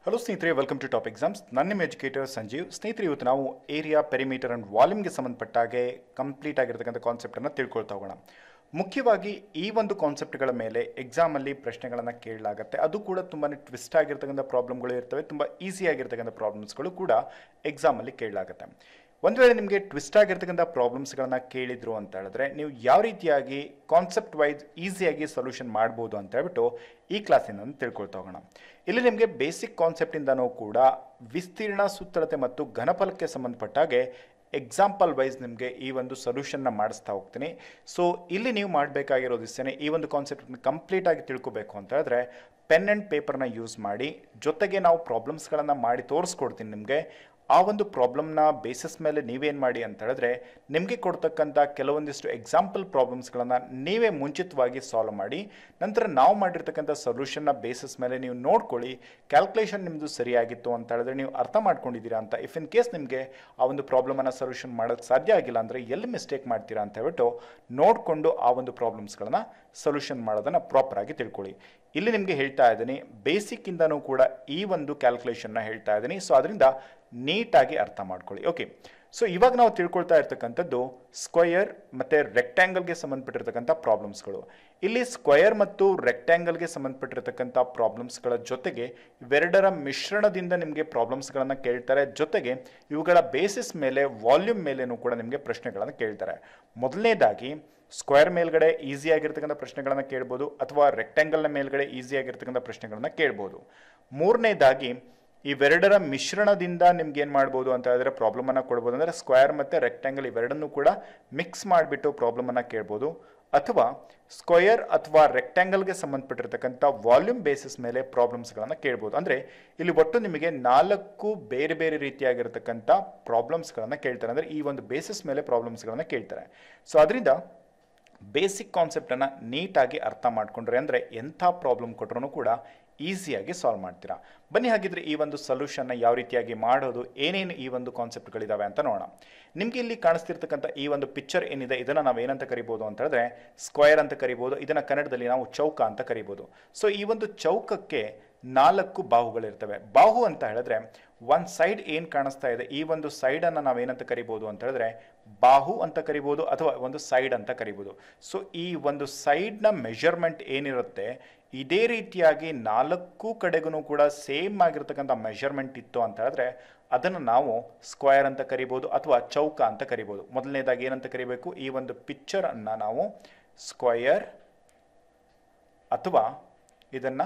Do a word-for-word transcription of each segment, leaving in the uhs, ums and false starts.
Hello ಸ್ನೇಹಿತರೆ, welcome to top exams. ನನ್ನ ನಿಮ್ಮ ಎಜುಕೇಟರ್ ಸಂಜೀವ್. ಸ್ನೇಹಿತರೆ, ಇವತ್ತು ನಾವು ಏರಿಯಾ, ಪೆರಿಮೀಟರ್ ಆ್ಯಂಡ್ ವಾಲ್ಯೂಮ್ಗೆ ಸಂಬಂಧಪಟ್ಟಾಗೆ ಕಂಪ್ಲೀಟ್ ಆಗಿರ್ತಕ್ಕಂಥ ಕಾನ್ಸೆಪ್ಟನ್ನು ತಿಳ್ಕೊಳ್ತಾ ಹೋಗೋಣ. ಮುಖ್ಯವಾಗಿ ಈ ಒಂದು ಕಾನ್ಸೆಪ್ಟ್ಗಳ ಮೇಲೆ ಎಕ್ಸಾಮಲ್ಲಿ ಪ್ರಶ್ನೆಗಳನ್ನು ಕೇಳಲಾಗುತ್ತೆ. ಅದು ಕೂಡ ತುಂಬಾ ಟ್ವಿಸ್ಟ್ ಆಗಿರ್ತಕ್ಕಂಥ ಪ್ರಾಬ್ಲಮ್ಗಳು ಇರ್ತವೆ, ತುಂಬ ಈಸಿ ಆಗಿರ್ತಕ್ಕಂಥ ಪ್ರಾಬ್ಲಮ್ಸ್ಗಳು ಕೂಡ ಎಕ್ಸಾಮಲ್ಲಿ ಕೇಳಲಾಗುತ್ತೆ. ಒಂದು ವೇಳೆ ನಿಮಗೆ ಟ್ವಿಸ್ಟ್ ಆಗಿರ್ತಕ್ಕಂಥ ಪ್ರಾಬ್ಲಮ್ಸ್ಗಳನ್ನು ಕೇಳಿದ್ರು ಅಂತ ಹೇಳಿದ್ರೆ ನೀವು ಯಾವ ರೀತಿಯಾಗಿ ಕಾನ್ಸೆಪ್ಟ್ ವೈಸ್ ಈಸಿಯಾಗಿ ಸೊಲ್ಯೂಷನ್ ಮಾಡ್ಬೋದು ಅಂತ ಹೇಳ್ಬಿಟ್ಟು ಈ ಕ್ಲಾಸಿನ ತಿಳ್ಕೊಳ್ತಾ ಹೋಗೋಣ. ಇಲ್ಲಿ ನಿಮಗೆ ಬೇಸಿಕ್ ಕಾನ್ಸೆಪ್ಟಿಂದನೂ ಕೂಡ ವಿಸ್ತೀರ್ಣ, ಸುತ್ತಳತೆ ಮತ್ತು ಘನಫಲಕ್ಕೆ ಸಂಬಂಧಪಟ್ಟಾಗೆ ಎಕ್ಸಾಂಪಲ್ ವೈಸ್ ನಿಮಗೆ ಈ ಒಂದು ಸೊಲ್ಯೂಷನ್ನ ಮಾಡಿಸ್ತಾ ಹೋಗ್ತೀನಿ. ಸೊ ಇಲ್ಲಿ ನೀವು ಮಾಡಬೇಕಾಗಿರೋದು ಇಷ್ಟೇ, ಈ ಒಂದು ಕಾನ್ಸೆಪ್ಟನ್ನು ಕಂಪ್ಲೀಟಾಗಿ ತಿಳ್ಕೊಬೇಕು ಅಂತ ಹೇಳಿದ್ರೆ ಪೆನ್ ಆ್ಯಂಡ್ ಪೇಪರ್ನ ಯೂಸ್ ಮಾಡಿ, ಜೊತೆಗೆ ನಾವು ಪ್ರಾಬ್ಲಮ್ಸ್ಗಳನ್ನು ಮಾಡಿ ತೋರಿಸ್ಕೊಡ್ತೀನಿ ನಿಮಗೆ. ಆ ಒಂದು ಪ್ರಾಬ್ಲಮ್ನ ಬೇಸಿಸ್ ಮೇಲೆ ನೀವೇನು ಮಾಡಿ ಅಂತ ಹೇಳಿದ್ರೆ ನಿಮಗೆ ಕೊಡ್ತಕ್ಕಂಥ ಕೆಲವೊಂದಿಷ್ಟು ಎಕ್ಸಾಂಪಲ್ ಪ್ರಾಬ್ಲಮ್ಸ್ಗಳನ್ನು ನೀವೇ ಮುಂಚಿತವಾಗಿ ಸಾಲ್ವ್ ಮಾಡಿ, ನಂತರ ನಾವು ಮಾಡಿರ್ತಕ್ಕಂಥ ಸೊಲ್ಯೂಷನ್ನ ಬೇಸಿಸ್ ಮೇಲೆ ನೀವು ನೋಡ್ಕೊಳ್ಳಿ ಕ್ಯಾಲ್ಕುಲೇಷನ್ ನಿಮ್ಮದು ಸರಿಯಾಗಿತ್ತು ಅಂತ ಹೇಳಿದ್ರೆ ನೀವು ಅರ್ಥ ಮಾಡ್ಕೊಂಡಿದ್ದೀರಾ ಅಂತ. ಇಫ್ ಇನ್ ಕೇಸ್ ನಿಮಗೆ ಆ ಒಂದು ಪ್ರಾಬ್ಲಮನ್ನು ಸೊಲ್ಯೂಷನ್ ಮಾಡೋಕ್ಕೆ ಸಾಧ್ಯ ಆಗಿಲ್ಲ ಅಂದರೆ ಎಲ್ಲಿ ಮಿಸ್ಟೇಕ್ ಮಾಡ್ತೀರಾ ಅಂತ ಹೇಳ್ಬಿಟ್ಟು ನೋಡಿಕೊಂಡು ಆ ಒಂದು ಪ್ರಾಬ್ಲಮ್ಸ್ಗಳನ್ನು ಸೊಲ್ಯೂಷನ್ ಮಾಡೋದನ್ನು ಪ್ರಾಪರಾಗಿ ತಿಳ್ಕೊಳ್ಳಿ. ಇಲ್ಲಿ ನಿಮಗೆ ಹೇಳ್ತಾ ಇದ್ದೀನಿ, ಬೇಸಿಕ್ಕಿಂದನೂ ಕೂಡ ಈ ಒಂದು ಕ್ಯಾಲ್ಕುಲೇಷನ್ನ ಹೇಳ್ತಾ ಇದ್ದೀನಿ. ಸೊ ಅದರಿಂದ ನೀಟಾಗಿ ಅರ್ಥ ಮಾಡ್ಕೊಳ್ಳಿ. ಓಕೆ, ಸೊ ಇವಾಗ ನಾವು ತಿಳ್ಕೊಳ್ತಾ ಇರ್ತಕ್ಕಂಥದ್ದು ಸ್ಕ್ವಯರ್ ಮತ್ತು ರೆಕ್ಟ್ಯಾಂಗಲ್ಗೆ ಸಂಬಂಧಪಟ್ಟಿರ್ತಕ್ಕಂಥ ಪ್ರಾಬ್ಲಮ್ಸ್ಗಳು. ಇಲ್ಲಿ ಸ್ಕ್ವಯರ್ ಮತ್ತು ರೆಕ್ಟ್ಯಾಂಗಲ್ಗೆ ಸಂಬಂಧಪಟ್ಟಿರ್ತಕ್ಕಂಥ ಪ್ರಾಬ್ಲಮ್ಸ್ಗಳ ಜೊತೆಗೆ ಇವೆರಡರ ಮಿಶ್ರಣದಿಂದ ನಿಮಗೆ ಪ್ರಾಬ್ಲಮ್ಸ್ಗಳನ್ನು ಕೇಳ್ತಾರೆ. ಜೊತೆಗೆ ಇವುಗಳ ಬೇಸಿಸ್ ಮೇಲೆ, ವಾಲ್ಯೂಮ್ ಮೇಲೇನೂ ಕೂಡ ನಿಮಗೆ ಪ್ರಶ್ನೆಗಳನ್ನು ಕೇಳ್ತಾರೆ. ಮೊದಲನೇದಾಗಿ ಸ್ಕ್ವೇರ್ ಮೇಲ್ಗಡೆ ಈಸಿ ಆಗಿರ್ತಕ್ಕಂಥ ಪ್ರಶ್ನೆಗಳನ್ನು ಕೇಳ್ಬೋದು, ಅಥವಾ ರೆಕ್ಟ್ಯಾಂಗಲ್ನ ಮೇಲ್ಗಡೆ ಈಸಿ ಆಗಿರ್ತಕ್ಕಂಥ ಪ್ರಶ್ನೆಗಳನ್ನು ಕೇಳ್ಬೋದು. ಮೂರನೇದಾಗಿ ಇವೆರಡರ ಮಿಶ್ರಣದಿಂದ ನಿಮ್ಗೆ ಏನು ಮಾಡ್ಬೋದು ಅಂತ ಹೇಳಿದ್ರೆ ಪ್ರಾಬ್ಲಮನ್ನು ಕೊಡ್ಬೋದು. ಅಂದರೆ ಸ್ಕ್ವೇರ್ ಮತ್ತು ರೆಕ್ಟ್ಯಾಂಗಲ್ ಇವೆರಡನ್ನೂ ಕೂಡ ಮಿಕ್ಸ್ ಮಾಡಿಬಿಟ್ಟು ಪ್ರಾಬ್ಲಮನ್ನು ಕೇಳ್ಬೋದು, ಅಥವಾ ಸ್ಕ್ವಯರ್ ಅಥವಾ ರೆಕ್ಟ್ಯಾಂಗಲ್ಗೆ ಸಂಬಂಧಪಟ್ಟಿರ್ತಕ್ಕಂಥ ವಾಲ್ಯೂಮ್ ಬೇಸಿಸ್ ಮೇಲೆ ಪ್ರಾಬ್ಲಮ್ಸ್ಗಳನ್ನು ಕೇಳ್ಬೋದು. ಅಂದರೆ ಇಲ್ಲಿ ಒಟ್ಟು ನಿಮಗೆ ನಾಲ್ಕು ಬೇರೆ ಬೇರೆ ರೀತಿಯಾಗಿರ್ತಕ್ಕಂಥ ಪ್ರಾಬ್ಲಮ್ಸ್ಗಳನ್ನು ಕೇಳ್ತಾರೆ. ಅಂದರೆ ಈ ಒಂದು ಬೇಸಿಸ್ ಮೇಲೆ ಪ್ರಾಬ್ಲಮ್ಸ್ಗಳನ್ನು ಕೇಳ್ತಾರೆ. ಸೊ ಅದರಿಂದ ಬೇಸಿಕ್ ಕಾನ್ಸೆಪ್ಟನ್ನು ನೀಟಾಗಿ ಅರ್ಥ ಮಾಡಿಕೊಂಡ್ರೆ ಅಂದರೆ ಎಂಥ ಪ್ರಾಬ್ಲಮ್ ಕೊಟ್ಟರೂ ಕೂಡ ಈಸಿಯಾಗಿ ಸಾಲ್ವ್ ಮಾಡ್ತೀರಾ. ಬನ್ನಿ ಹಾಗಿದ್ರೆ ಈ ಒಂದು ಸೊಲ್ಯೂಷನ್ನ ಯಾವ ರೀತಿಯಾಗಿ ಮಾಡೋದು, ಏನೇನು ಈ ಒಂದು ಕಾನ್ಸೆಪ್ಟ್ಗಳಿದ್ದಾವೆ ಅಂತ ನೋಡೋಣ. ನಿಮಗೆ ಇಲ್ಲಿ ಕಾಣಿಸ್ತಿರ್ತಕ್ಕಂಥ ಈ ಒಂದು ಪಿಕ್ಚರ್ ಏನಿದೆ ಇದನ್ನು ನಾವು ಏನಂತ ಕರಿಬೋದು ಅಂತ ಹೇಳಿದ್ರೆ ಸ್ಕ್ವೇರ್ ಅಂತ ಕರಿಬೋದು. ಇದನ್ನು ಕನ್ನಡದಲ್ಲಿ ನಾವು ಚೌಕ ಅಂತ ಕರಿಬೋದು. ಸೊ ಈ ಒಂದು ಚೌಕಕ್ಕೆ ನಾಲ್ಕು ಬಾಹುಗಳಿರ್ತವೆ. ಬಾಹು ಅಂತ ಹೇಳಿದ್ರೆ ಒಂದು ಸೈಡ್ ಏನು ಕಾಣಿಸ್ತಾ ಇದೆ ಈ ಒಂದು ಸೈಡನ್ನು ನಾವೇನಂತ ಕರಿಬೋದು ಅಂತ ಹೇಳಿದ್ರೆ ಬಾಹು ಅಂತ ಕರಿಬೋದು, ಅಥವಾ ಒಂದು ಸೈಡ್ ಅಂತ ಕರಿಬೋದು. ಸೊ ಈ ಒಂದು ಸೈಡ್ನ ಮೆಷರ್ಮೆಂಟ್ ಏನಿರುತ್ತೆ ಇದೇ ರೀತಿಯಾಗಿ ನಾಲ್ಕು ಕಡೆಗೂ ಕೂಡ ಸೇಮ್ ಆಗಿರ್ತಕ್ಕಂಥ ಮೆಷರ್ಮೆಂಟ್ ಇತ್ತು ಅಂತ ಹೇಳಿದ್ರೆ ಅದನ್ನು ನಾವು ಸ್ಕ್ವೇರ್ ಅಂತ ಕರಿಬೋದು ಅಥವಾ ಚೌಕ ಅಂತ ಕರಿಬೋದು. ಮೊದಲನೇದಾಗಿ ಏನಂತ ಕರಿಬೇಕು, ಈ ಒಂದು ಪಿಕ್ಚರ್ ಅನ್ನ ನಾವು ಸ್ಕ್ವೇರ್ ಅಥವಾ ಇದನ್ನ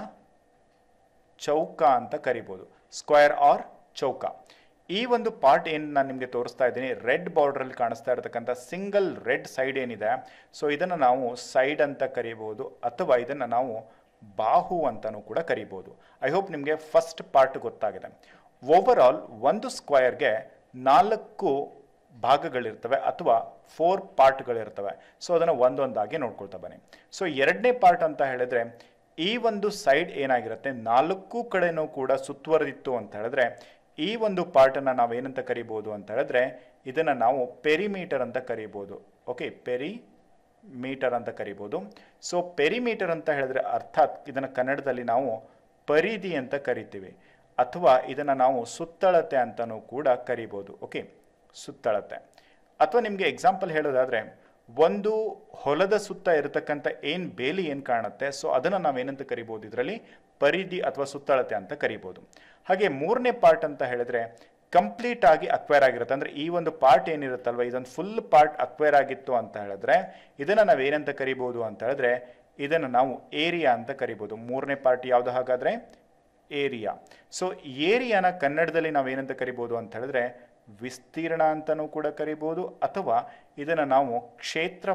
ಚೌಕ ಅಂತ ಕರಿಬೋದು, ಸ್ಕ್ವೇರ್ ಆರ್ ಚೌಕ. ಈ ಒಂದು ಪಾರ್ಟ್ ಏನು ನಾನು ನಿಮಗೆ ತೋರಿಸ್ತಾ ಇದ್ದೀನಿ ರೆಡ್ ಬಾರ್ಡ್ರಲ್ಲಿ ಕಾಣಿಸ್ತಾ ಇರತಕ್ಕಂಥ ಸಿಂಗಲ್ ರೆಡ್ ಸೈಡ್ ಏನಿದೆ, ಸೊ ಇದನ್ನು ನಾವು ಸೈಡ್ ಅಂತ ಕರಿಬೋದು, ಅಥವಾ ಇದನ್ನು ನಾವು ಬಾಹು ಅಂತಲೂ ಕೂಡ ಕರಿಬೋದು. ಐ ಹೋಪ್ ನಿಮಗೆ ಫಸ್ಟ್ ಪಾರ್ಟ್ ಗೊತ್ತಾಗಿದೆ. ಓವರ್ ಆಲ್ ಒಂದು ಸ್ಕ್ವಯರ್ಗೆ ನಾಲ್ಕು ಭಾಗಗಳಿರ್ತವೆ ಅಥವಾ ಫೋರ್ ಪಾರ್ಟ್ಗಳಿರ್ತವೆ. ಸೊ ಅದನ್ನು ಒಂದೊಂದಾಗಿ ನೋಡ್ಕೊಳ್ತಾ ಬನ್ನಿ. ಸೊ ಎರಡನೇ ಪಾರ್ಟ್ ಅಂತ ಹೇಳಿದ್ರೆ ಈ ಒಂದು ಸೈಡ್ ಏನಾಗಿರುತ್ತೆ ನಾಲ್ಕು ಕಡೆನೂ ಕೂಡ ಸುತ್ತುವರೆದಿತ್ತು ಅಂತ ಹೇಳಿದ್ರೆ ಈ ಒಂದು ಪಾರ್ಟನ್ನು ನಾವೇನಂತ ಕರಿಬೋದು ಅಂತ ಹೇಳಿದ್ರೆ ಇದನ್ನು ನಾವು ಪೆರಿಮೀಟರ್ ಅಂತ ಕರಿಬೋದು. ಓಕೆ, ಪೆರಿ ಮೀಟರ್ ಅಂತ ಕರಿಬೋದು. ಸೊ ಪೆರಿಮೀಟರ್ ಅಂತ ಹೇಳಿದ್ರೆ ಅರ್ಥಾತ್ ಇದನ್ನು ಕನ್ನಡದಲ್ಲಿ ನಾವು ಪರಿಧಿ ಅಂತ ಕರಿತೀವಿ, ಅಥವಾ ಇದನ್ನು ನಾವು ಸುತ್ತಳತೆ ಅಂತಲೂ ಕೂಡ ಕರಿಬೋದು. ಓಕೆ, ಸುತ್ತಳತೆ. ಅಥವಾ ನಿಮಗೆ ಎಕ್ಸಾಂಪಲ್ ಹೇಳೋದಾದರೆ ಒಂದು ಹೊಲದ ಸುತ್ತ ಇರತಕ್ಕಂಥ ಏನು ಬೇಲಿ ಏನು ಕಾಣುತ್ತೆ ಸೊ ಅದನ್ನು ನಾವೇನಂತ ಕರಿಬೋದು ಇದರಲ್ಲಿ ಪರಿಧಿ ಅಥವಾ ಸುತ್ತಳತೆ ಅಂತ ಕರಿಬೋದು. ಹಾಗೆ ಮೂರನೇ ಪಾರ್ಟ್ ಅಂತ ಹೇಳಿದ್ರೆ ಕಂಪ್ಲೀಟ್ ಆಗಿ ಅಕ್ವೈರ್ ಆಗಿರುತ್ತೆ. ಅಂದರೆ ಈ ಒಂದು ಪಾರ್ಟ್ ಏನಿರುತ್ತಲ್ವ ಇದೊಂದು ಫುಲ್ ಪಾರ್ಟ್ ಅಕ್ವೈರ್ ಆಗಿತ್ತು ಅಂತ ಹೇಳಿದ್ರೆ ಇದನ್ನು ನಾವು ಏನಂತ ಕರಿಬೋದು ಅಂತ ಹೇಳಿದ್ರೆ ಇದನ್ನು ನಾವು ಏರಿಯಾ ಅಂತ ಕರಿಬೋದು. ಮೂರನೇ ಪಾರ್ಟ್ ಯಾವುದು ಹಾಗಾದರೆ ಏರಿಯಾ. ಸೊ ಏರಿಯಾನ ಕನ್ನಡದಲ್ಲಿ ನಾವು ಏನಂತ ಕರಿಬೋದು ಅಂತ ಹೇಳಿದ್ರೆ ವಿಸ್ತೀರ್ಣ ಅಂತಲೂ ಕೂಡ ಕರಿಬೋದು, ಅಥವಾ ಇದನ್ನು ನಾವು ಕ್ಷೇತ್ರ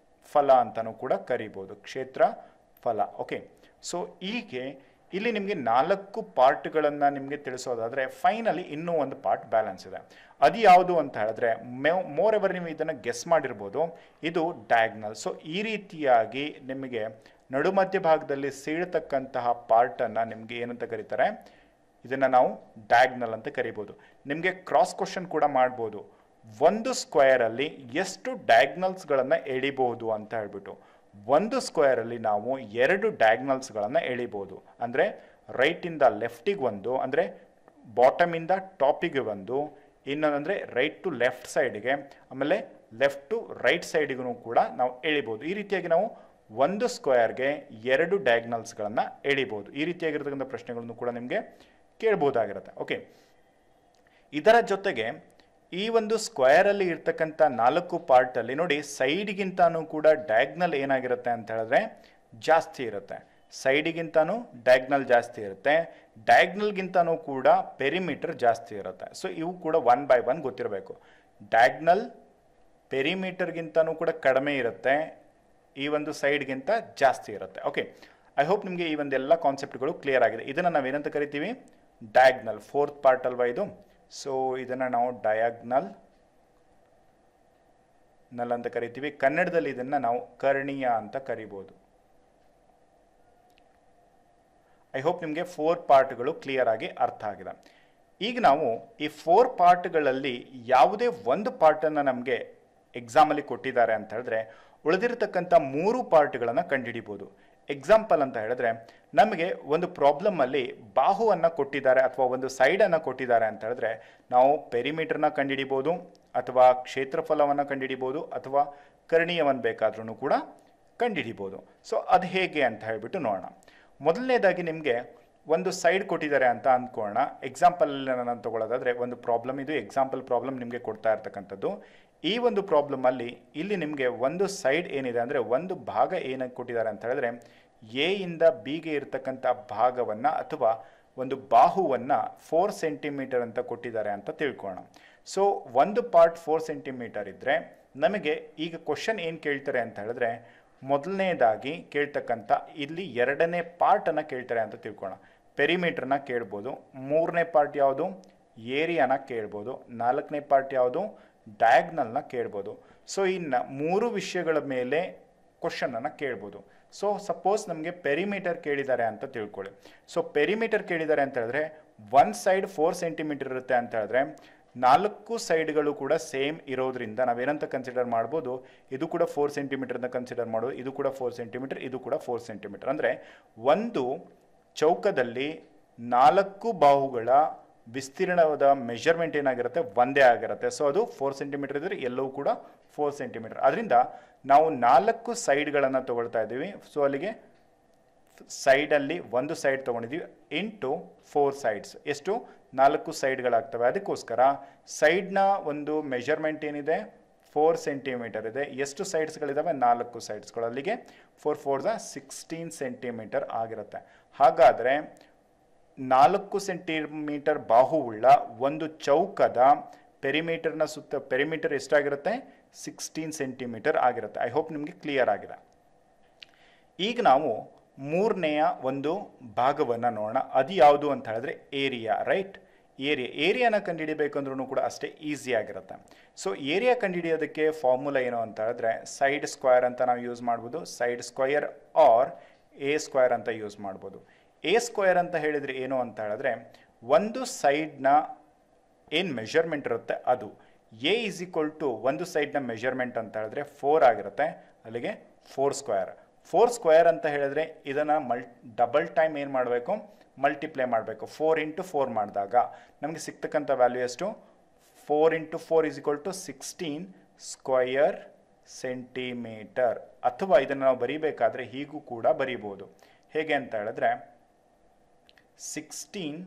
ಫಲ ಅಂತಲೂ ಕೂಡ ಕರಿಬೋದು, ಕ್ಷೇತ್ರ ಫಲ. ಓಕೆ, ಸೊ ಹೀಗೆ ಇಲ್ಲಿ ನಿಮಗೆ ನಾಲ್ಕು ಪಾರ್ಟ್ಗಳನ್ನು ನಿಮಗೆ ತಿಳಿಸೋದಾದರೆ ಫೈನಲಿ ಇನ್ನೂ ಒಂದು ಪಾರ್ಟ್ ಬ್ಯಾಲೆನ್ಸ್ ಇದೆ. ಅದು ಯಾವುದು ಅಂತ ಹೇಳಿದ್ರೆ ಮೋರ್ ಎವರ್ ನೀವು ಇದನ್ನು ಗೆಸ್ ಮಾಡಿರ್ಬೋದು, ಇದು ಡಯಾಗ್ನಲ್. ಸೊ ಈ ರೀತಿಯಾಗಿ ನಿಮಗೆ ನಡುಮಧ್ಯ ಭಾಗದಲ್ಲಿ ಸೀಳತಕ್ಕಂತಹ ಪಾರ್ಟನ್ನು ನಿಮಗೆ ಏನಂತ ಕರೀತಾರೆ, ಇದನ್ನು ನಾವು ಡಯಾಗ್ನಲ್ ಅಂತ ಕರಿಬೋದು. ನಿಮಗೆ ಕ್ರಾಸ್ ಕ್ವಶನ್ ಕೂಡ ಮಾಡ್ಬೋದು, ಒಂದು ಸ್ಕ್ವೇರಲ್ಲಿ ಎಷ್ಟು ಡಯಾಗ್ನಲ್ಸ್ಗಳನ್ನು ಎಳಿಬಹುದು ಅಂತ ಹೇಳ್ಬಿಟ್ಟು. ಒಂದು ಸ್ಕ್ವೇರಲ್ಲಿ ನಾವು ಎರಡು ಡಯಾಗ್ನಲ್ಸ್ಗಳನ್ನು ಎಳಿಬೋದು. ಅಂದರೆ ರೈಟಿಂದ ಲೆಫ್ಟಿಗೆ ಒಂದು, ಅಂದರೆ ಬಾಟಮಿಂದ ಟಾಪಿಗೆ ಒಂದು, ಇನ್ನೊಂದಂದರೆ ರೈಟ್ ಟು ಲೆಫ್ಟ್ ಸೈಡ್ಗೆ, ಆಮೇಲೆ ಲೆಫ್ಟ್ ಟು ರೈಟ್ ಸೈಡಿಗೂ ಕೂಡ ನಾವು ಎಳಿಬೋದು. ಈ ರೀತಿಯಾಗಿ ನಾವು ಒಂದು ಸ್ಕ್ವೇರ್ಗೆ ಎರಡು ಡಯಾಗ್ನಲ್ಸ್ಗಳನ್ನು ಎಳಿಬೋದು. ಈ ರೀತಿಯಾಗಿರ್ತಕ್ಕಂಥ ಪ್ರಶ್ನೆಗಳನ್ನು ಕೂಡ ನಿಮಗೆ ಕೇಳ್ಬೋದಾಗಿರುತ್ತೆ. ಓಕೆ, ಇದರ ಜೊತೆಗೆ ಈ ಒಂದು ಸ್ಕ್ವೇರಲ್ಲಿ ಇರ್ತಕ್ಕಂಥ ನಾಲ್ಕು ಪಾರ್ಟಲ್ಲಿ ನೋಡಿ, ಸೈಡ್ಗಿಂತಾನು ಕೂಡ ಡಯಾಗ್ನಲ್ ಏನಾಗಿರುತ್ತೆ ಅಂತ ಹೇಳಿದ್ರೆ ಜಾಸ್ತಿ ಇರುತ್ತೆ. ಸೈಡಿಗಿಂತಾನು ಡಯಾಗ್ನಲ್ ಜಾಸ್ತಿ ಇರುತ್ತೆ, ಡಯಾಗ್ನಲ್ಗಿಂತಾನು ಕೂಡ ಪೆರಿಮೀಟರ್ ಜಾಸ್ತಿ ಇರುತ್ತೆ. ಸೊ ಇವು ಕೂಡ ಒನ್ ಬೈ ಒನ್ ಗೊತ್ತಿರಬೇಕು. ಡಯಾಗ್ನಲ್ ಪೆರಿಮೀಟರ್ಗಿಂತನೂ ಕೂಡ ಕಡಿಮೆ ಇರುತ್ತೆ, ಈ ಒಂದು ಸೈಡ್ಗಿಂತ ಜಾಸ್ತಿ ಇರುತ್ತೆ. ಓಕೆ, ಐ ಹೋಪ್ ನಿಮಗೆ ಈ ಒಂದೆಲ್ಲ ಕಾನ್ಸೆಪ್ಟ್ಗಳು ಕ್ಲಿಯರ್ ಆಗಿದೆ. ಇದನ್ನು ನಾವೇನಂತ ಕರಿತೀವಿ? ಡಯಾಗ್ನಲ್. ಫೋರ್ತ್ ಪಾರ್ಟ್ ಅಲ್ವಾ ಇದು? ಸೊ ಇದನ್ನು ನಾವು ಡಯಾಗ್ನಲ್ ನಲ್ ಅಂತ ಕರಿತೀವಿ. ಕನ್ನಡದಲ್ಲಿ ಇದನ್ನು ನಾವು ಕರ್ಣೀಯ ಅಂತ ಕರಿಬೋದು. ಐ ಹೋಪ್ ನಿಮಗೆ ಫೋರ್ ಪಾರ್ಟ್ಗಳು ಕ್ಲಿಯರ್ ಆಗಿ ಅರ್ಥ ಆಗಿದೆ. ಈಗ ನಾವು ಈ ಫೋರ್ ಪಾರ್ಟ್ಗಳಲ್ಲಿ ಯಾವುದೇ ಒಂದು ಪಾರ್ಟನ್ನು ನಮಗೆ ಎಕ್ಸಾಮಲ್ಲಿ ಕೊಟ್ಟಿದ್ದಾರೆ ಅಂತ ಹೇಳಿದ್ರೆ ಉಳಿದಿರತಕ್ಕಂಥ ಮೂರು ಪಾರ್ಟ್ಗಳನ್ನು ಕಂಡುಹಿಡಿಬೋದು. ಎಕ್ಸಾಂಪಲ್ ಅಂತ ಹೇಳಿದ್ರೆ ನಮಗೆ ಒಂದು ಪ್ರಾಬ್ಲಮಲ್ಲಿ ಬಾಹುವನ್ನು ಕೊಟ್ಟಿದ್ದಾರೆ ಅಥವಾ ಒಂದು ಸೈಡನ್ನು ಕೊಟ್ಟಿದ್ದಾರೆ ಅಂತ ಹೇಳಿದ್ರೆ ನಾವು ಪೆರಿಮೀಟರ್ನ ಕಂಡುಹಿಡಿಬೋದು, ಅಥವಾ ಕ್ಷೇತ್ರಫಲವನ್ನು ಕಂಡುಹಿಡಿಬೋದು, ಅಥವಾ ಕರ್ಣೀಯವನ್ನು ಬೇಕಾದ್ರೂ ಕೂಡ ಕಂಡುಹಿಡಿಬೋದು. ಸೊ ಅದು ಹೇಗೆ ಅಂತ ಹೇಳಿಬಿಟ್ಟು ನೋಡೋಣ. ಮೊದಲನೇದಾಗಿ ನಿಮಗೆ ಒಂದು ಸೈಡ್ ಕೊಟ್ಟಿದ್ದಾರೆ ಅಂತ ಅಂದ್ಕೊಳ್ಳೋಣ. ಎಕ್ಸಾಂಪಲ್ ನಾನು ತಗೊಳ್ಳೋದಾದರೆ ಒಂದು ಪ್ರಾಬ್ಲಮ್, ಇದು ಎಕ್ಸಾಂಪಲ್ ಪ್ರಾಬ್ಲಮ್ ನಿಮಗೆ ಕೊಡ್ತಾ ಇರ್ತಕ್ಕಂಥದ್ದು. ಈ ಒಂದು ಪ್ರಾಬ್ಲಮಲ್ಲಿ ಇಲ್ಲಿ ನಿಮಗೆ ಒಂದು ಸೈಡ್ ಏನಿದೆ ಅಂದರೆ ಒಂದು ಭಾಗ ಏನಕ್ಕೆ ಕೊಟ್ಟಿದ್ದಾರೆ ಅಂತ ಹೇಳಿದ್ರೆ ಎ ಇಂದ ಬಿಗೆ ಇರತಕ್ಕಂಥ ಭಾಗವನ್ನು ಅಥವಾ ಒಂದು ಬಾಹುವನ್ನು ಫೋರ್ ಸೆಂಟಿಮೀಟರ್ ಅಂತ ಕೊಟ್ಟಿದ್ದಾರೆ ಅಂತ ತಿಳ್ಕೊಳ್ಳೋಣ. ಸೊ ಒಂದು ಪಾರ್ಟ್ ಫೋರ್ ಸೆಂಟಿಮೀಟರ್ ಇದ್ದರೆ ನಮಗೆ ಈಗ ಕ್ವಶನ್ ಏನು ಕೇಳ್ತಾರೆ ಅಂತ ಹೇಳಿದ್ರೆ ಮೊದಲನೇದಾಗಿ ಕೇಳ್ತಕ್ಕಂಥ ಇಲ್ಲಿ ಎರಡನೇ ಪಾರ್ಟನ್ನು ಕೇಳ್ತಾರೆ ಅಂತ ತಿಳ್ಕೊಳ್ಳೋಣ. ಪೆರಿಮೀಟರ್ನ ಕೇಳ್ಬೋದು. ಮೂರನೇ ಪಾರ್ಟ್ ಯಾವುದು? ಏರಿಯಾನ ಕೇಳ್ಬೋದು. ನಾಲ್ಕನೇ ಪಾರ್ಟ್ ಯಾವುದು? ಡಯಾಗ್ನಲ್ನ ಕೇಳ್ಬೋದು. ಸೊ ಇನ್ನು ಮೂರು ವಿಷಯಗಳ ಮೇಲೆ ಕ್ವಶನನ್ನು ಕೇಳ್ಬೋದು. ಸೊ ಸಪೋಸ್ ನಮಗೆ ಪೆರಿಮೀಟರ್ ಕೇಳಿದ್ದಾರೆ ಅಂತ ತಿಳ್ಕೊಳ್ಳಿ. ಸೊ ಪೆರಿಮೀಟರ್ ಕೇಳಿದ್ದಾರೆ ಅಂತ ಹೇಳಿದ್ರೆ ಒನ್ ಸೈಡ್ ಫೋರ್ ಸೆಂಟಿಮೀಟರ್ ಇರುತ್ತೆ ಅಂತ ಹೇಳಿದ್ರೆ ನಾಲ್ಕು ಸೈಡ್ಗಳು ಕೂಡ ಸೇಮ್ ಇರೋದ್ರಿಂದ ನಾವೇನಂತ ಕನ್ಸಿಡರ್ ಮಾಡ್ಬೋದು? ಇದು ಕೂಡ ಫೋರ್ ಸೆಂಟಿಮೀಟರ್ ಅಂತ ಕನ್ಸಿಡರ್ ಮಾಡೋದು, ಇದು ಕೂಡ ಫೋರ್ ಸೆಂಟಿಮೀಟರ್, ಇದು ಕೂಡ ಫೋರ್ ಸೆಂಟಿಮೀಟರ್. ಅಂದರೆ ಒಂದು ಚೌಕದಲ್ಲಿ ನಾಲ್ಕು ಬಾಹುಗಳ ವಿಸ್ತೀರ್ಣದ ಮೆಷರ್ಮೆಂಟ್ ಏನಾಗಿರುತ್ತೆ? ಒಂದೇ ಆಗಿರುತ್ತೆ. ಸೊ ಅದು ಫೋರ್ ಸೆಂಟಿಮೀಟರ್ ಇದ್ದರೆ ಎಲ್ಲವೂ ಕೂಡ ಫೋರ್ ಸೆಂಟಿಮೀಟರ್. ಅದರಿಂದ ನಾವು ನಾಲ್ಕು ಸೈಡ್ಗಳನ್ನು ತಗೊಳ್ತಾ ಇದ್ದೀವಿ. ಸೊ ಅಲ್ಲಿಗೆ ಸೈಡಲ್ಲಿ ಒಂದು ಸೈಡ್ ತೊಗೊಂಡಿದ್ದೀವಿ ಇಂಟು ಫೋರ್ ಸೈಡ್ಸ್. ಎಷ್ಟು? ನಾಲ್ಕು ಸೈಡ್ಗಳಾಗ್ತವೆ. ಅದಕ್ಕೋಸ್ಕರ ಸೈಡ್ನ ಒಂದು ಮೆಷರ್ಮೆಂಟ್ ಏನಿದೆ? ಫೋರ್ ಸೆಂಟಿಮೀಟರ್ ಇದೆ. ಎಷ್ಟು ಸೈಡ್ಸ್ಗಳಿದ್ದಾವೆ? ನಾಲ್ಕು ಸೈಡ್ಸ್ಗಳು. ಅಲ್ಲಿಗೆ four four the sixteen centimetre ಆಗಿರುತ್ತೆ. ಹಾಗಾದರೆ ನಾಲ್ಕು ಸೆಂಟಿಮೀಟರ್ ಬಾಹುವುಳ್ಳ ಒಂದು ಚೌಕದ ಪೆರಿಮೀಟರ್ನ ಸುತ್ತ ಪೆರಿಮೀಟರ್ ಎಷ್ಟಾಗಿರುತ್ತೆ? ಸಿಕ್ಸ್ಟೀನ್ ಸೆಂಟಿಮೀಟರ್ ಆಗಿರುತ್ತೆ. ಐ ಹೋಪ್ ನಿಮಗೆ ಕ್ಲಿಯರ್ ಆಗಿದೆ. ಈಗ ನಾವು ಮೂರನೆಯ ಒಂದು ಭಾಗವನ್ನು ನೋಡೋಣ. ಅದು ಯಾವುದು ಅಂತ ಹೇಳಿದ್ರೆ ಏರಿಯಾ. Right, area. ಏರಿಯಾನ ಕಂಡುಹಿಡಿಬೇಕಂದ್ರೂ ಕೂಡ ಅಷ್ಟೇ ಈಸಿ ಆಗಿರುತ್ತೆ. ಸೊ ಏರಿಯಾ ಕಂಡುಹಿಡಿಯೋದಕ್ಕೆ ಫಾರ್ಮುಲಾ ಏನು ಅಂತ ಹೇಳಿದ್ರೆ ಸೈಡ್ ಸ್ಕ್ವೇರ್ ಅಂತ ನಾವು ಯೂಸ್ ಮಾಡ್ಬೋದು. Side square or a square ಅಂತ ಯೂಸ್ ಮಾಡ್ಬೋದು. ಎ ಸ್ಕ್ವೇರ್ ಅಂತ ಹೇಳಿದರೆ ಏನು ಅಂತ ಹೇಳಿದ್ರೆ ಒಂದು ಸೈಡ್ನ ಏನು ಮೆಷರ್ಮೆಂಟ್ ಇರುತ್ತೆ ಅದು. ಎ ಈಸ್ ಈಕ್ವಲ್ ಟು ಒಂದು ಸೈಡ್ನ ಮೆಷರ್ಮೆಂಟ್ ಅಂತ ಹೇಳಿದ್ರೆ ಫೋರ್ ಆಗಿರುತ್ತೆ. ಅಲ್ಲಿಗೆ ಫೋರ್ ಸ್ಕ್ವೇರ್. ಫೋರ್ ಸ್ಕ್ವೇರ್ ಅಂತ ಹೇಳಿದ್ರೆ ಇದನ್ನು ಮಲ್ ಡಬಲ್ ಟೈಮ್ ಏನು ಮಾಡಬೇಕು? ಮಲ್ಟಿಪ್ಲೈ ಮಾಡಬೇಕು. ಫೋರ್ ಇಂಟು ಫೋರ್ ಮಾಡಿದಾಗ ನಮಗೆ ಸಿಗ್ತಕ್ಕಂಥ ವ್ಯಾಲ್ಯೂ ಎಷ್ಟು? Four into four is equal to sixteen square centimetre. ಅಥವಾ ಇದನ್ನು ನಾವು ಬರೀಬೇಕಾದ್ರೆ ಹೀಗೂ ಕೂಡ ಬರೀಬೋದು. ಹೇಗೆ ಅಂತ ಹೇಳಿದ್ರೆ ಸಿಕ್ಸ್ಟೀನ್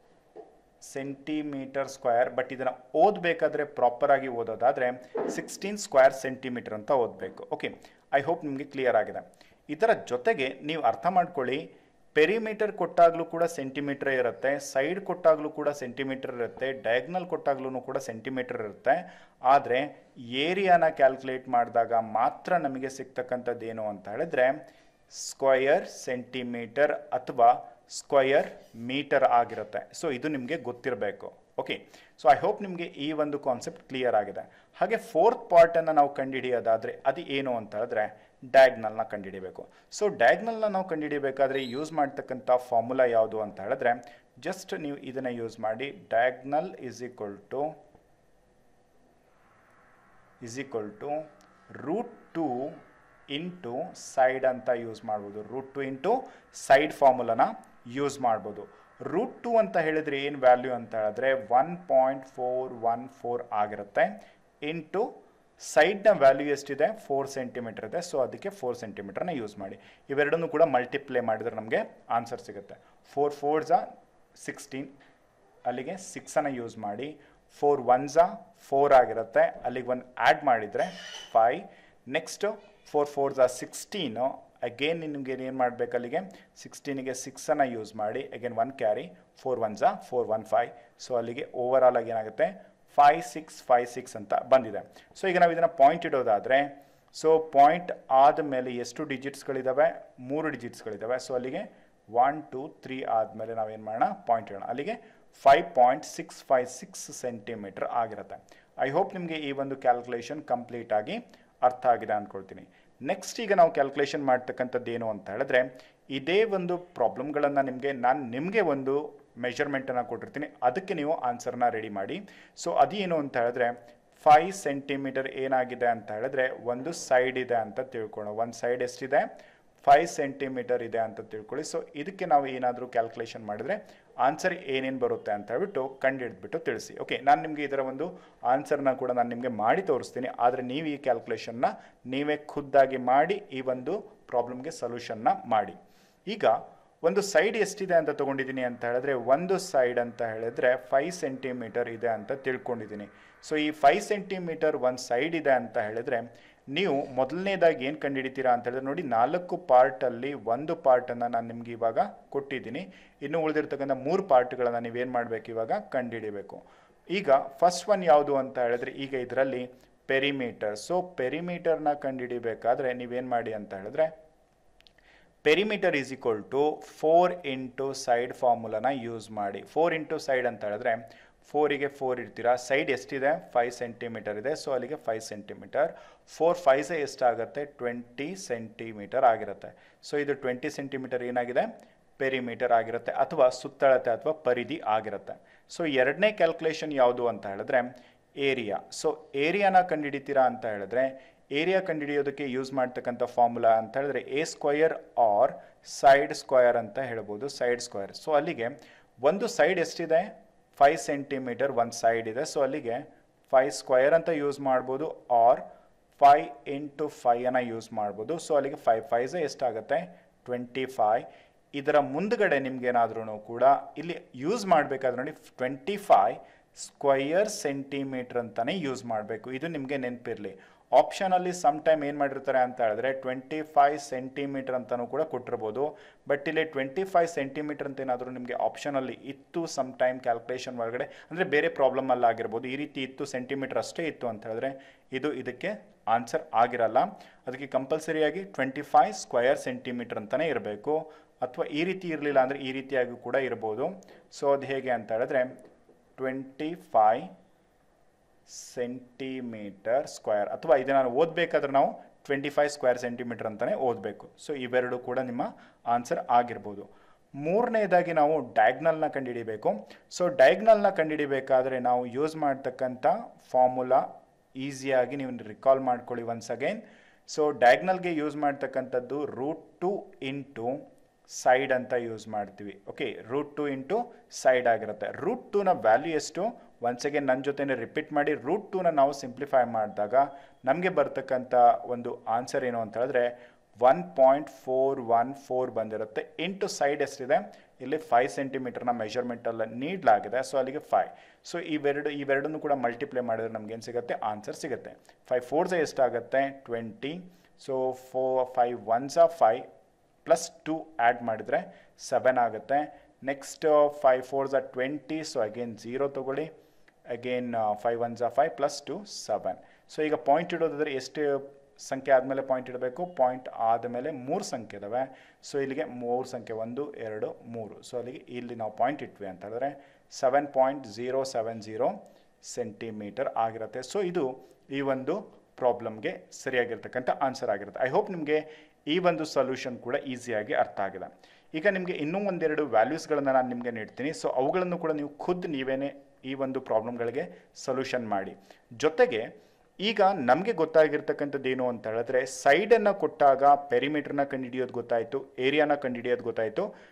ಸೆಂಟಿಮೀಟರ್ ಸ್ಕ್ವೇರ್. ಬಟ್ ಇದನ್ನು ಓದಬೇಕಾದ್ರೆ ಪ್ರಾಪರಾಗಿ ಓದೋದಾದರೆ ಸಿಕ್ಸ್ಟೀನ್ ಸ್ಕ್ವೇರ್ ಸೆಂಟಿಮೀಟರ್ ಅಂತ ಓದಬೇಕು. ಓಕೆ, ಐ ಹೋಪ್ ನಿಮಗೆ ಕ್ಲಿಯರ್ ಆಗಿದೆ. ಇದರ ಜೊತೆಗೆ ನೀವು ಅರ್ಥ ಮಾಡ್ಕೊಳ್ಳಿ, ಪೆರಿಮೀಟರ್ ಕೊಟ್ಟಾಗಲೂ ಕೂಡ ಸೆಂಟಿಮೀಟರ್ ಇರುತ್ತೆ, ಸೈಡ್ ಕೊಟ್ಟಾಗಲೂ ಕೂಡ ಸೆಂಟಿಮೀಟರ್ ಇರುತ್ತೆ, ಡಯಾಗ್ನಲ್ ಕೊಟ್ಟಾಗಲೂ ಕೂಡ ಸೆಂಟಿಮೀಟರ್ ಇರುತ್ತೆ. ಆದರೆ ಏರಿಯಾನ ಕ್ಯಾಲ್ಕುಲೇಟ್ ಮಾಡಿದಾಗ ಮಾತ್ರ ನಮಗೆ ಸಿಗ್ತಕ್ಕಂಥದ್ದೇನು ಅಂತ ಹೇಳಿದ್ರೆ ಸ್ಕ್ವಯರ್ ಸೆಂಟಿಮೀಟರ್ ಅಥವಾ ಸ್ಕ್ವಯರ್ ಮೀಟರ್ ಆಗಿರುತ್ತೆ. ಸೊ ಇದು ನಿಮಗೆ ಗೊತ್ತಿರಬೇಕು. ಓಕೆ, ಸೊ ಐ ಹೋಪ್ ನಿಮಗೆ ಈ ಒಂದು ಕಾನ್ಸೆಪ್ಟ್ ಕ್ಲಿಯರ್ ಆಗಿದೆ. ಹಾಗೆ ಫೋರ್ತ್ ಪಾರ್ಟನ್ನು ನಾವು ಕಂಡುಹಿಡಿಯೋದಾದರೆ ಅದು ಏನು ಅಂತ ಹೇಳಿದ್ರೆ ಡಯಾಗ್ನಲ್ನ ಕಂಡುಹಿಡಿಬೇಕು. ಸೊ ಡಯಾಗ್ನಲ್ನ ನಾವು ಕಂಡುಹಿಡಿಯಬೇಕಾದ್ರೆ ಯೂಸ್ ಮಾಡ್ತಕ್ಕಂಥ ಫಾರ್ಮುಲಾ ಯಾವುದು ಅಂತ ಹೇಳಿದ್ರೆ ಜಸ್ಟ್ ನೀವು ಇದನ್ನು ಯೂಸ್ ಮಾಡಿ. Diagonal is equal to is equal to root two into side ಅಂತ ಯೂಸ್ ಮಾಡ್ಬೋದು. ರೂಟ್ ಟು ಇಂಟು ಸೈಡ್ ಫಾರ್ಮುಲಾನ ಯೂಸ್ ಮಾಡ್ಬೋದು. ರೂಟ್ ಟು ಅಂತ ಹೇಳಿದರೆ ಏನು ವ್ಯಾಲ್ಯೂ ಅಂತ ಹೇಳಿದ್ರೆ one point four one four ಆಗಿರುತ್ತೆ. ಇಂಟು ಸೈಡ್ನ ವ್ಯಾಲ್ಯೂ ಎಷ್ಟಿದೆ, ಫೋರ್ ಸೆಂಟಿಮೀಟರ್ ಇದೆ. ಸೊ ಅದಕ್ಕೆ ಫೋರ್ ಸೆಂಟಿಮೀಟರ್ನ ಯೂಸ್ ಮಾಡಿ. ಇವೆರಡನ್ನೂ ಕೂಡ ಮಲ್ಟಿಪ್ಲೈ ಮಾಡಿದ್ರೆ ನಮಗೆ ಆನ್ಸರ್ ಸಿಗುತ್ತೆ. ಫೋರ್ ಫೋರ್ ಝಾ ಸಿಕ್ಸ್ಟೀನ್, ಅಲ್ಲಿಗೆ ಸಿಕ್ಸನ್ನು ಯೂಸ್ ಮಾಡಿ. ಫೋರ್ ಒನ್ ಝಾ ಫೋರ್ ಆಗಿರುತ್ತೆ, ಅಲ್ಲಿಗೆ ಒಂದು ಆ್ಯಡ್ ಮಾಡಿದರೆ ಫೈ. ನೆಕ್ಸ್ಟು ಫೋರ್ ಫೋರ್ ಝಾ ಸಿಕ್ಸ್ಟೀನು, ಅಗೇನ್ ನಿಮಗೆ ಏನು ಮಾಡಬೇಕು, ಅಲ್ಲಿಗೆ ಸಿಕ್ಸ್ಟೀನಿಗೆ ಸಿಕ್ಸನ್ನು ಯೂಸ್ ಮಾಡಿ. Again one carry, four one ಝಾ ಫೋರ್ ಒನ್ ಫೈ. ಸೊ ಅಲ್ಲಿಗೆ ಓವರ್ ಆಲ್ ಆಗಿ ಏನಾಗುತ್ತೆ, ಫೈ ಸಿಕ್ಸ್ ಫೈ ಸಿಕ್ಸ್ ಅಂತ ಬಂದಿದೆ. ಸೊ ಈಗ ನಾವು ಇದನ್ನು ಪಾಯಿಂಟ್ ಇಡೋದಾದರೆ, ಸೊ ಪಾಯಿಂಟ್ ಆದಮೇಲೆ ಎಷ್ಟು ಡಿಜಿಟ್ಸ್ಗಳಿದ್ದಾವೆ, ಮೂರು ಡಿಜಿಟ್ಸ್ಗಳಿದ್ದಾವೆ. ಸೊ ಅಲ್ಲಿಗೆ ಒನ್ ಟು ತ್ರೀ ಆದಮೇಲೆ ನಾವೇನು ಮಾಡೋಣ, ಪಾಯಿಂಟ್ ಇಡೋಣ. ಅಲ್ಲಿಗೆ five point six five six centimetre ಆಗಿರುತ್ತೆ. ಐ ಹೋಪ್ ನಿಮಗೆ ಈ ಒಂದು ಕ್ಯಾಲ್ಕುಲೇಷನ್ ಕಂಪ್ಲೀಟ್ ಆಗಿ ಅರ್ಥ ಆಗಿದೆ ಅಂದ್ಕೊಳ್ತೀನಿ. ನೆಕ್ಸ್ಟ್ ಈಗ ನಾವು ಕ್ಯಾಲ್ಕುಲೇಷನ್ ಮಾಡ್ತಕ್ಕಂಥದ್ದು ಏನು ಅಂತ ಹೇಳಿದ್ರೆ, ಇದೇ ಒಂದು ಪ್ರಾಬ್ಲಮ್ಗಳನ್ನು ನಿಮಗೆ ನಾನು ನಿಮಗೆ ಒಂದು ಮೆಷರ್ಮೆಂಟನ್ನು ಕೊಟ್ಟಿರ್ತೀನಿ, ಅದಕ್ಕೆ ನೀವು ಆನ್ಸರ್ನ ರೆಡಿ ಮಾಡಿ. ಸೊ ಅದೇನು ಅಂತ ಹೇಳಿದ್ರೆ, ಫೈವ್ ಸೆಂಟಿಮೀಟರ್ ಏನಾಗಿದೆ ಅಂತ ಹೇಳಿದ್ರೆ ಒಂದು ಸೈಡ್ ಇದೆ ಅಂತ ತಿಳ್ಕೊಳ್ಳೋಣ. ಒಂದು ಸೈಡ್ ಎಷ್ಟಿದೆ, ಫೈವ್ ಸೆಂಟಿಮೀಟರ್ ಇದೆ ಅಂತ ತಿಳ್ಕೊಳ್ಳಿ. ಸೊ ಇದಕ್ಕೆ ನಾವು ಏನಾದರೂ ಕ್ಯಾಲ್ಕುಲೇಷನ್ ಮಾಡಿದರೆ ಆನ್ಸರ್ ಏನೇನು ಬರುತ್ತೆ ಅಂತ ಹೇಳ್ಬಿಟ್ಟು ಕಂಡುಹಿಡಿದ್ಬಿಟ್ಟು ತಿಳಿಸಿ. ಓಕೆ, ನಾನು ನಿಮಗೆ ಇದರ ಒಂದು ಆನ್ಸರ್ನ ಕೂಡ ನಾನು ನಿಮಗೆ ಮಾಡಿ ತೋರಿಸ್ತೀನಿ. ಆದರೆ ನೀವು ಈ ಕ್ಯಾಲ್ಕುಲೇಷನ್ನ ನೀವೇ ಖುದ್ದಾಗಿ ಮಾಡಿ ಈ ಒಂದು ಪ್ರಾಬ್ಲಮ್ಗೆ ಸೊಲ್ಯೂಷನ್ನ ಮಾಡಿ. ಈಗ ಒಂದು ಸೈಡ್ ಎಷ್ಟಿದೆ ಅಂತ ತೊಗೊಂಡಿದ್ದೀನಿ ಅಂತ ಹೇಳಿದ್ರೆ, ಒಂದು ಸೈಡ್ ಅಂತ ಹೇಳಿದ್ರೆ ಫೈವ್ ಸೆಂಟಿಮೀಟರ್ ಇದೆ ಅಂತ ತಿಳ್ಕೊಂಡಿದ್ದೀನಿ. ಸೊ ಈ ಫೈವ್ ಸೆಂಟಿಮೀಟರ್ ಒಂದು ಸೈಡ್ ಇದೆ ಅಂತ ಹೇಳಿದ್ರೆ ನೀವು ಮೊದಲನೇದಾಗಿ ಏನು ಕಂಡುಹಿಡಿತೀರಾ ಅಂತ ಹೇಳಿದ್ರೆ, ನೋಡಿ ನಾಲ್ಕು ಪಾರ್ಟಲ್ಲಿ ಒಂದು ಪಾರ್ಟನ್ನು ನಾನು ನಿಮ್ಗೆ ಇವಾಗ ಕೊಟ್ಟಿದ್ದೀನಿ. ಇನ್ನು ಉಳಿದಿರ್ತಕ್ಕಂಥ ಮೂರು ಪಾರ್ಟ್ಗಳನ್ನು ನೀವೇನು ಮಾಡಬೇಕು, ಇವಾಗ ಕಂಡುಹಿಡಿಬೇಕು. ಈಗ ಫಸ್ಟ್ ಒನ್ ಯಾವುದು ಅಂತ ಹೇಳಿದ್ರೆ, ಈಗ ಇದರಲ್ಲಿ ಪೆರಿಮೀಟರ್. ಸೊ ಪೆರಿಮೀಟರ್ನ ಕಂಡುಹಿಡಿಬೇಕಾದ್ರೆ ನೀವೇನು ಮಾಡಿ ಅಂತ ಹೇಳಿದ್ರೆ, perimeter is equal to four into side ಫಾರ್ಮುಲಾನ ಯೂಸ್ ಮಾಡಿ. ಫೋರ್ ಇಂಟು ಸೈಡ್ ಅಂತ ಹೇಳಿದ್ರೆ ಫೋರಿಗೆ ಫೋರ್ ಇಡ್ತೀರಾ, ಸೈಡ್ ಎಷ್ಟಿದೆ, ಫೈವ್ ಸೆಂಟಿಮೀಟರ್ ಇದೆ. ಸೊ ಅಲ್ಲಿಗೆ ಫೈವ್ ಸೆಂಟಿಮೀಟರ್. ಫೋರ್ ಫೈವ್ಸೆ ಎಷ್ಟಾಗುತ್ತೆ, ಟ್ವೆಂಟಿ ಸೆಂಟಿಮೀಟರ್ ಆಗಿರುತ್ತೆ. ಸೊ ಇದು ಟ್ವೆಂಟಿ ಸೆಂಟಿಮೀಟರ್ ಏನಾಗಿದೆ, ಪೆರಿಮೀಟರ್ ಆಗಿರುತ್ತೆ, ಅಥವಾ ಸುತ್ತಳತೆ ಅಥವಾ ಪರಿಧಿ ಆಗಿರುತ್ತೆ. ಸೊ ಎರಡನೇ ಕ್ಯಾಲ್ಕುಲೇಷನ್ ಯಾವುದು ಅಂತ ಹೇಳಿದ್ರೆ ಏರಿಯಾ. ಸೊ ಏರಿಯಾನ ಕಂಡುಹಿಡಿತೀರಾ ಅಂತ ಹೇಳಿದ್ರೆ, ಏರಿಯಾ ಕಂಡುಹಿಡಿಯೋದಕ್ಕೆ ಯೂಸ್ ಮಾಡ್ತಕ್ಕಂಥ ಫಾರ್ಮುಲಾ ಅಂತ ಹೇಳಿದ್ರೆ a square or side square ಅಂತ ಹೇಳ್ಬೋದು, ಸೈಡ್ ಸ್ಕ್ವಯರ್. ಸೊ ಅಲ್ಲಿಗೆ ಒಂದು ಸೈಡ್ ಎಷ್ಟಿದೆ, ಫೈವ್ ಸೆಂಟಿಮೀಟರ್ ಒಂದು ಸೈಡ್ ಇದೆ. ಸೊ ಅಲ್ಲಿಗೆ ಫೈವ್ ಸ್ಕ್ವಯರ್ ಅಂತ ಯೂಸ್ ಮಾಡ್ಬೋದು, ಆರ್ ಫೈವ್ ಇಂಟು ಫೈವ್ ಅನ್ನು ಯೂಸ್ ಮಾಡ್ಬೋದು. ಸೊ ಅಲ್ಲಿಗೆ ಫೈವ್ ಫೈವ್ಸೆ ಎಷ್ಟಾಗುತ್ತೆ, ಟ್ವೆಂಟಿ ಫೈವ್. ಇದರ ಮುಂದ್ಗಡೆ ನಿಮ್ಗೇನಾದ್ರೂ ಕೂಡ ಇಲ್ಲಿ ಯೂಸ್ ಮಾಡಬೇಕಾದ್ರೆ ನೋಡಿ, ಟ್ವೆಂಟಿ ಫೈವ್ ಸ್ಕ್ವಯರ್ ಸೆಂಟಿಮೀಟರ್ ಅಂತಲೇ ಯೂಸ್ ಮಾಡಬೇಕು. ಇದು ನಿಮಗೆ ನೆನಪಿರಲಿ. ಆಪ್ಷನಲ್ಲಿ ಸಮ್ ಟೈಮ್ ಏನು ಮಾಡಿರ್ತಾರೆ ಅಂತ ಹೇಳಿದ್ರೆ ಟ್ವೆಂಟಿ ಫೈವ್ ಸೆಂಟಿಮೀಟರ್ ಅಂತಲೂ ಕೂಡ ಕೊಟ್ಟಿರ್ಬೋದು. ಬಟ್ ಇಲ್ಲಿ ಟ್ವೆಂಟಿ ಫೈವ್ ಸೆಂಟಿಮೀಟರ್ ಅಂತ ಏನಾದರೂ ನಿಮಗೆ ಆಪ್ಷನಲ್ಲಿ ಇತ್ತು ಸಮ್ ಟೈಮ್ ಕ್ಯಾಲ್ಕುಲೇಷನ್ ಒಳಗಡೆ, ಅಂದರೆ ಬೇರೆ ಪ್ರಾಬ್ಲಮಲ್ಲಿ ಆಗಿರ್ಬೋದು, ಈ ರೀತಿ ಇತ್ತು, ಸೆಂಟಿಮೀಟರ್ ಅಷ್ಟೇ ಇತ್ತು ಅಂತ ಹೇಳಿದ್ರೆ ಇದು ಇದಕ್ಕೆ ಆನ್ಸರ್ ಆಗಿರಲ್ಲ. ಅದಕ್ಕೆ ಕಂಪಲ್ಸರಿಯಾಗಿ ಟ್ವೆಂಟಿ ಫೈವ್ ಸ್ಕ್ವಯರ್ ಸೆಂಟಿಮೀಟರ್ ಅಂತಲೇ ಇರಬೇಕು. ಅಥವಾ ಈ ರೀತಿ ಇರಲಿಲ್ಲ ಅಂದರೆ ಈ ರೀತಿಯಾಗಿ ಕೂಡ ಇರ್ಬೋದು. ಸೊ ಅದು ಹೇಗೆ ಅಂತ ಹೇಳಿದ್ರೆ ಟ್ವೆಂಟಿ ಫೈವ್ ಸೆಂಟಿಮೀಟರ್ ಸ್ಕ್ವೇರ್, ಅಥವಾ ಇದನ್ನು ಓದಬೇಕಾದ್ರೆ ನಾವು ಟ್ವೆಂಟಿ ಫೈವ್ ಸ್ಕ್ವೇರ್ ಸೆಂಟಿಮೀಟರ್ ಅಂತಲೇ ಓದಬೇಕು. ಸೊ ಇವೆರಡು ಕೂಡ ನಿಮ್ಮ ಆನ್ಸರ್ ಆಗಿರ್ಬೋದು. ಮೂರನೇದಾಗಿ ನಾವು ಡಯಾಗ್ನಲ್ನ ಕಂಡುಹಿಡಿಬೇಕು. ಸೊ ಡಯಾಗ್ನಲ್ನ ಕಂಡುಹಿಡಿಬೇಕಾದ್ರೆ ನಾವು ಯೂಸ್ ಮಾಡ್ತಕ್ಕಂಥ ಫಾರ್ಮುಲಾ ಈಸಿಯಾಗಿ ನೀವು ರಿಕಾಲ್ ಮಾಡ್ಕೊಳ್ಳಿ ಒನ್ಸ್ ಅಗೇನ್. ಸೊ ಡಯಾಗ್ನಲ್ಗೆ ಯೂಸ್ ಮಾಡ್ತಕ್ಕಂಥದ್ದು ರೂಟ್ ಟು ಇಂಟು ಸೈಡ್ ಅಂತ ಯೂಸ್ ಮಾಡ್ತೀವಿ. Okay, root two into side ಆಗಿರುತ್ತೆ. ರೂಟ್ ಟೂನ ವ್ಯಾಲ್ಯೂ ಎಷ್ಟು, ಒನ್ಸ್ ಅಗೇನ್ ನನ್ನ ಜೊತೆನೇ ರಿಪೀಟ್ ಮಾಡಿ. ರೂಟ್ ಟೂನ ನಾವು ಸಿಂಪ್ಲಿಫೈ ಮಾಡಿದಾಗ ನಮಗೆ ಬರ್ತಕ್ಕಂಥ ಒಂದು ಆನ್ಸರ್ ಏನು ಅಂತ ಹೇಳಿದ್ರೆ one point four one four ಬಂದಿರುತ್ತೆ. ಇಂಟು ಸೈಡ್ ಎಷ್ಟಿದೆ, ಇಲ್ಲಿ ಫೈವ್ ಸೆಂಟಿಮೀಟರ್ನ ಮೆಷರ್ಮೆಂಟಲ್ಲಿ ನೀಡಲಾಗಿದೆ. ಸೊ ಅಲ್ಲಿಗೆ ಫೈವ್. ಸೊ ಇವೆರಡು ಇವೆರಡನ್ನು ಕೂಡ ಮಲ್ಟಿಪ್ಲೈ ಮಾಡಿದ್ರೆ ನಮ್ಗೇನು ಸಿಗುತ್ತೆ, ಆನ್ಸರ್ ಸಿಗುತ್ತೆ. ಫೈವ್ ಫೋರ್ಸ ಎಷ್ಟಾಗುತ್ತೆ, ಟ್ವೆಂಟಿ. ಸೊ ಫೋ five ones five plus two add ಮಾಡಿದರೆ ಸೆವೆನ್ ಆಗುತ್ತೆ. Next five fours twenty. So again zero ತೊಗೊಳ್ಳಿ. Again five ones five plus two seven. So ಈಗ ಪಾಯಿಂಟ್ ಇಡೋದಾದರೆ ಎಷ್ಟು ಸಂಖ್ಯೆ ಆದಮೇಲೆ ಪಾಯಿಂಟ್ ಇಡಬೇಕು, ಪಾಯಿಂಟ್ ಆದಮೇಲೆ ಮೂರು ಸಂಖ್ಯೆ ಇದ್ದಾವೆ. ಸೊ ಇಲ್ಲಿಗೆ ಮೂರು ಸಂಖ್ಯೆ, ಒಂದು ಎರಡು ಮೂರು. ಸೊ ಅಲ್ಲಿಗೆ ಇಲ್ಲಿ ನಾವು ಪಾಯಿಂಟ್ ಇಟ್ವಿ ಅಂತ ಹೇಳಿದ್ರೆ seven point zero seven zero centimetre ಆಗಿರುತ್ತೆ. ಸೊ ಇದು ಈ ಒಂದು ಪ್ರಾಬ್ಲಮ್ಗೆ ಸರಿಯಾಗಿರ್ತಕ್ಕಂಥ ಆನ್ಸರ್ ಆಗಿರುತ್ತೆ. ಐ ಹೋಪ್ ನಿಮಗೆ ಈ ಒಂದು ಸೊಲ್ಯೂಷನ್ ಕೂಡ ಈಸಿಯಾಗಿ ಅರ್ಥ ಆಗಿದೆ. ಈಗ ನಿಮಗೆ ಇನ್ನೂ ಒಂದೆರಡು ವ್ಯಾಲ್ಯೂಸ್ಗಳನ್ನು ನಾನು ನಿಮಗೆ ನೀಡ್ತೀನಿ. ಸೊ ಅವುಗಳನ್ನು ಕೂಡ ನೀವು ಖುದ್ದು ನೀವೇನೇ ಈ ಒಂದು ಪ್ರಾಬ್ಲಮ್ಗಳಿಗೆ ಸೊಲ್ಯೂಷನ್ ಮಾಡಿ. ಜೊತೆಗೆ ಈಗ ನಮಗೆ ಗೊತ್ತಾಗಿರ್ತಕ್ಕಂಥದ್ದು ಏನು ಅಂತ ಹೇಳಿದ್ರೆ, ಸೈಡನ್ನು ಕೊಟ್ಟಾಗ ಪೆರಿಮೀಟರ್ನ ಕಂಡುಹಿಡಿಯೋದು ಗೊತ್ತಾಯಿತು, ಏರಿಯಾನ ಕಂಡುಹಿಡಿಯೋದು ಗೊತ್ತಾಯಿತು.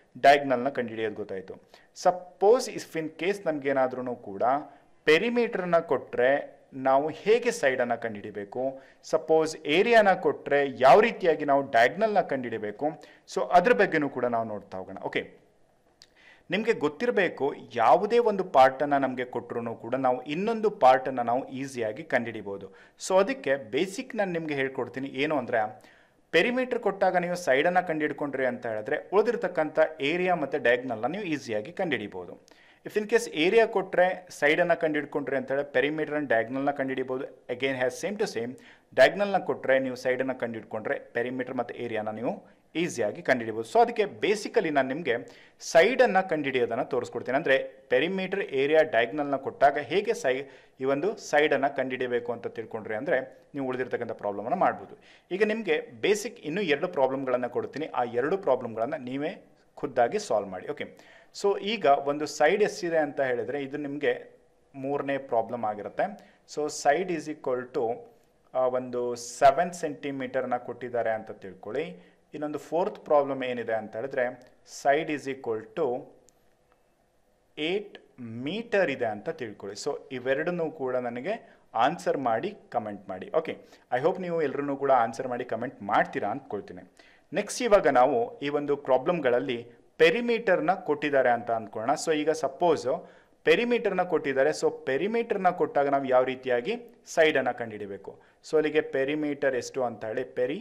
ಡಯಾಗ್ನಲ್ನ ಕಂಡುಹಿಡಿಯೋದು ಗೊತ್ತಾಯಿತು. ಸಪೋಸ್ ಇಫ್ ಇನ್ ಕೇಸ್ ನಮಗೇನಾದ್ರೂ ಕೂಡ ಪೆರಿಮೀಟರ್ನ ಕೊಟ್ಟರೆ ನಾವು ಹೇಗೆ ಸೈಡನ್ನು ಕಂಡುಹಿಡಿಬೇಕು, ಸಪೋಸ್ ಏರಿಯಾನ ಕೊಟ್ಟರೆ ಯಾವ ರೀತಿಯಾಗಿ ನಾವು ಡಯಾಗ್ನಲ್ನ ಕಂಡುಹಿಡಿಬೇಕು, ಸೊ ಅದ್ರ ಬಗ್ಗೆನೂ ಕೂಡ ನಾವು ನೋಡ್ತಾ ಹೋಗೋಣ. ಓಕೆ, ನಿಮಗೆ ಗೊತ್ತಿರಬೇಕು ಯಾವುದೇ ಒಂದು ಪಾರ್ಟನ್ನು ನಮಗೆ ಕೊಟ್ಟರು ಕೂಡ ನಾವು ಇನ್ನೊಂದು ಪಾರ್ಟನ್ನು ನಾವು ಈಸಿಯಾಗಿ ಕಂಡುಹಿಡಿಬೋದು. ಸೊ ಅದಕ್ಕೆ ಬೇಸಿಕ್ ನಾನು ನಿಮಗೆ ಹೇಳ್ಕೊಡ್ತೀನಿ. ಏನು ಅಂದರೆ ಪೆರಿಮೀಟರ್ ಕೊಟ್ಟಾಗ ನೀವು ಸೈಡನ್ನು ಕಂಡುಹಿಡ್ಕೊಂಡ್ರಿ ಅಂತ ಹೇಳಿದ್ರೆ ಉಳಿದಿರ್ತಕ್ಕಂಥ ಏರಿಯಾ ಮತ್ತು ಡಯಾಗ್ನಲ್ನ ನೀವು ಈಸಿಯಾಗಿ ಕಂಡುಹಿಡಿಬೋದು. ಇಫ್ ಇನ್ ಕೇಸ್ ಏರಿಯಾ ಕೊಟ್ಟರೆ ಸೈಡನ್ನು ಕಂಡುಹಿಡ್ಕೊಂಡ್ರಿ ಅಂತ ಹೇಳಿ ಪೆರಿಮೀಟರ್ ಆ್ಯಂಡ್ ಡಯಾಗ್ನಲ್ನ ಕಂಡುಹಿಡಿಬೋದು. Again has same to same ಡಯಾಗ್ನಲ್ನ ಕೊಟ್ಟರೆ ನೀವು ಸೈಡನ್ನು ಕಂಡುಹಿಡ್ಕೊಂಡ್ರೆ ಪೆರಿಮೀಟರ್ ಮತ್ತು ಏರಿಯಾನ ನೀವು ಈಸಿಯಾಗಿ ಕಂಡುಹಿಡಿಬೋದು. ಸೊ ಅದಕ್ಕೆ ಬೇಸಿಕಲಿ ನಾನು ನಿಮಗೆ ಸೈಡನ್ನು ಕಂಡುಹಿಡಿಯೋದನ್ನು ತೋರಿಸ್ಕೊಡ್ತೀನಿ. ಅಂದರೆ ಪೆರಿಮೀಟರ್, ಏರಿಯಾ, ಡಯಾಗ್ನಲ್ನ ಕೊಟ್ಟಾಗ ಹೇಗೆ ಸೈ ಈ ಒಂದು ಸೈಡನ್ನು ಕಂಡುಹಿಡಿಯಬೇಕು ಅಂತ ತಿಳ್ಕೊಂಡ್ರಿ ಅಂದರೆ ನೀವು ಉಳಿದಿರ್ತಕ್ಕಂಥ ಪ್ರಾಬ್ಲಮನ್ನು ಮಾಡ್ಬೋದು. ಈಗ ನಿಮಗೆ ಬೇಸಿಕ್ ಇನ್ನೂ ಎರಡು ಪ್ರಾಬ್ಲಮ್ಗಳನ್ನು ಕೊಡ್ತೀನಿ. ಆ ಎರಡು ಪ್ರಾಬ್ಲಮ್ಗಳನ್ನು ನೀವೇ ಖುದ್ದಾಗಿ ಸಾಲ್ವ್ ಮಾಡಿ. ಓಕೆ, ಸೊ ಈಗ ಒಂದು ಸೈಡ್ ಎಷ್ಟಿದೆ ಅಂತ ಹೇಳಿದರೆ ಇದು ನಿಮಗೆ ಮೂರನೇ ಪ್ರಾಬ್ಲಮ್ ಆಗಿರುತ್ತೆ. So side is equal to ಒಂದು ಸೆವೆನ್ ಸೆಂಟಿಮೀಟರ್ನ ಕೊಟ್ಟಿದ್ದಾರೆ ಅಂತ ತಿಳ್ಕೊಳ್ಳಿ. ಇನ್ನೊಂದು ಫೋರ್ತ್ ಪ್ರಾಬ್ಲಮ್ ಏನಿದೆ ಅಂತ ಹೇಳಿದ್ರೆ side is equal to eight metre ಇದೆ ಅಂತ ತಿಳ್ಕೊಳ್ಳಿ. ಸೊ ಇವೆರಡನ್ನೂ ಕೂಡ ನನಗೆ ಆನ್ಸರ್ ಮಾಡಿ ಕಮೆಂಟ್ ಮಾಡಿ. ಓಕೆ, ಐ ಹೋಪ್ ನೀವು ಎಲ್ಲರೂ ಕೂಡ ಆನ್ಸರ್ ಮಾಡಿ ಕಮೆಂಟ್ ಮಾಡ್ತೀರಾ ಅಂದ್ಕೊಳ್ತೀನಿ. ನೆಕ್ಸ್ಟ್ ಇವಾಗ ನಾವು ಈ ಒಂದು ಪ್ರಾಬ್ಲಮ್ಗಳಲ್ಲಿ ಪೆರಿಮೀಟರ್ನ ಕೊಟ್ಟಿದ್ದಾರೆ ಅಂತ ಅಂದ್ಕೊಳ್ಳೋಣ. ಸೊ ಈಗ ಸಪೋಸು ಪೆರಿಮೀಟರ್ನ ಕೊಟ್ಟಿದ್ದಾರೆ. ಸೊ ಪೆರಿಮೀಟರ್ನ ಕೊಟ್ಟಾಗ ನಾವು ಯಾವ ರೀತಿಯಾಗಿ ಸೈಡನ್ನು ಕಂಡುಹಿಡಿಬೇಕು. ಸೊ ಅಲ್ಲಿಗೆ ಪೆರಿಮೀಟರ್ ಎಷ್ಟು ಅಂತ ಹೇಳಿ ಪೆರಿ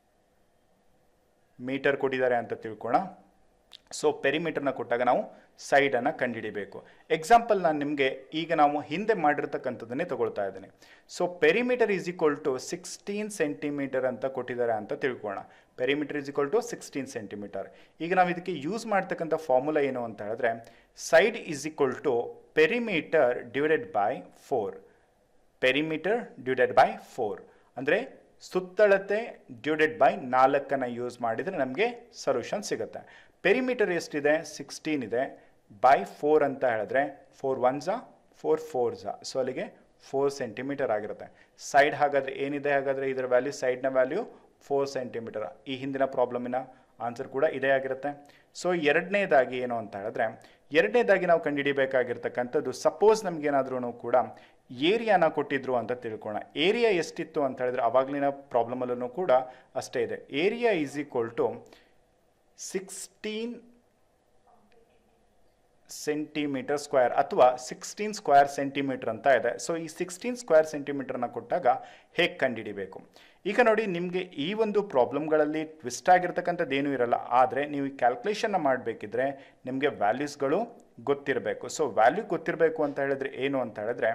ಮೀಟರ್ ಕೊಟ್ಟಿದ್ದಾರೆ ಅಂತ ತಿಳ್ಕೋಣ. ಸೊ ಪೆರಿಮೀಟರ್ನ ಕೊಟ್ಟಾಗ ನಾವು ಸೈಡನ್ನು ಕಂಡುಹಿಡಿಬೇಕು. ಎಕ್ಸಾಂಪಲ್ ನಾನು ನಿಮಗೆ ಈಗ ನಾವು ಹಿಂದೆ ಮಾಡಿರ್ತಕ್ಕಂಥದ್ದನ್ನೇ ತಗೊಳ್ತಾ ಇದ್ದೇನೆ. So perimeter is equal to sixteen centimetre ಅಂತ ಕೊಟ್ಟಿದ್ದಾರೆ ಅಂತ ತಿಳ್ಕೊಳ್ಳೋಣ. Perimeter is equal to sixteen centimetre. ಈಗ ನಾವು ಇದಕ್ಕೆ ಯೂಸ್ ಮಾಡ್ತಕ್ಕಂಥ ಫಾರ್ಮುಲಾ ಏನು ಅಂತ ಹೇಳಿದ್ರೆ side is equal to perimeter divided by four. Perimeter divided by four ಅಂದರೆ ಸುತ್ತಳತೆ ಡಿವೈಡೆಡ್ ಬೈ ನಾಲ್ಕನ್ನು ಯೂಸ್ ಮಾಡಿದರೆ ನಮಗೆ ಸೊಲ್ಯೂಷನ್ ಸಿಗುತ್ತೆ. ಪೆರಿಮೀಟರ್ ಎಷ್ಟಿದೆ, ಸಿಕ್ಸ್ಟೀನ್ ಇದೆ, ಬೈ ಫೋರ್ ಅಂತ ಹೇಳಿದ್ರೆ ಫೋರ್ ಒನ್ ಝಾ ಫೋರ್ ಫೋರ್ ಝಾ ಸೊ ಅಲ್ಲಿಗೆ ಫೋರ್ ಸೆಂಟಿಮೀಟರ್ ಆಗಿರುತ್ತೆ. ಸೈಡ್ ಹಾಗಾದರೆ ಏನಿದೆ, ಹಾಗಾದರೆ ಇದರ ವ್ಯಾಲ್ಯೂ ಸೈಡ್ನ ವ್ಯಾಲ್ಯೂ ಫೋರ್ ಸೆಂಟಿಮೀಟರ್. ಈ ಹಿಂದಿನ ಪ್ರಾಬ್ಲಮಿನ ಆನ್ಸರ್ ಕೂಡ ಇದೇ ಆಗಿರುತ್ತೆ. ಸೊ ಎರಡನೇದಾಗಿ ಏನು ಅಂತ ಹೇಳಿದ್ರೆ ಎರಡನೇದಾಗಿ ನಾವು ಕಂಡುಹಿಡಿಬೇಕಾಗಿರ್ತಕ್ಕಂಥದ್ದು ಸಪೋಸ್ ನಮಗೇನಾದ್ರೂ ಕೂಡ ಏರಿಯಾನ ಕೊಟ್ಟಿದ್ರು ಅಂತ ತಿಳ್ಕೊಳ್ಳೋಣ. ಏರಿಯಾ ಎಷ್ಟಿತ್ತು ಅಂತ ಹೇಳಿದ್ರೆ ಅವಾಗಲಿನ ಪ್ರಾಬ್ಲಮಲ್ಲೂ ಕೂಡ ಅಷ್ಟೇ ಇದೆ. Area is equal to sixteen centimetre square ಅಥವಾ ಸಿಕ್ಸ್ಟೀನ್ ಸ್ಕ್ವೇರ್ ಸೆಂಟಿಮೀಟರ್ ಅಂತ ಇದೆ. ಸೊ ಈ ಸಿಕ್ಸ್ಟೀನ್ ಸ್ಕ್ವೇರ್ ಸೆಂಟಿಮೀಟರ್ನ ಕೊಟ್ಟಾಗ ಹೇಗೆ ಕಂಡುಹಿಡಿಬೇಕು. ಈಗ ನೋಡಿ, ನಿಮಗೆ ಈ ಒಂದು ಪ್ರಾಬ್ಲಮ್ಗಳಲ್ಲಿ ಟ್ವಿಸ್ಟ್ ಆಗಿರ್ತಕ್ಕಂಥದ್ದು ಏನೂ ಇರಲ್ಲ. ಆದರೆ ನೀವು ಕ್ಯಾಲ್ಕುಲೇಷನ್ನ ಮಾಡಬೇಕಿದ್ರೆ ನಿಮಗೆ ವ್ಯಾಲ್ಯೂಸ್ಗಳು ಗೊತ್ತಿರಬೇಕು. ಸೊ ವ್ಯಾಲ್ಯೂ ಗೊತ್ತಿರಬೇಕು ಅಂತ ಹೇಳಿದ್ರೆ ಏನು ಅಂತ ಹೇಳಿದ್ರೆ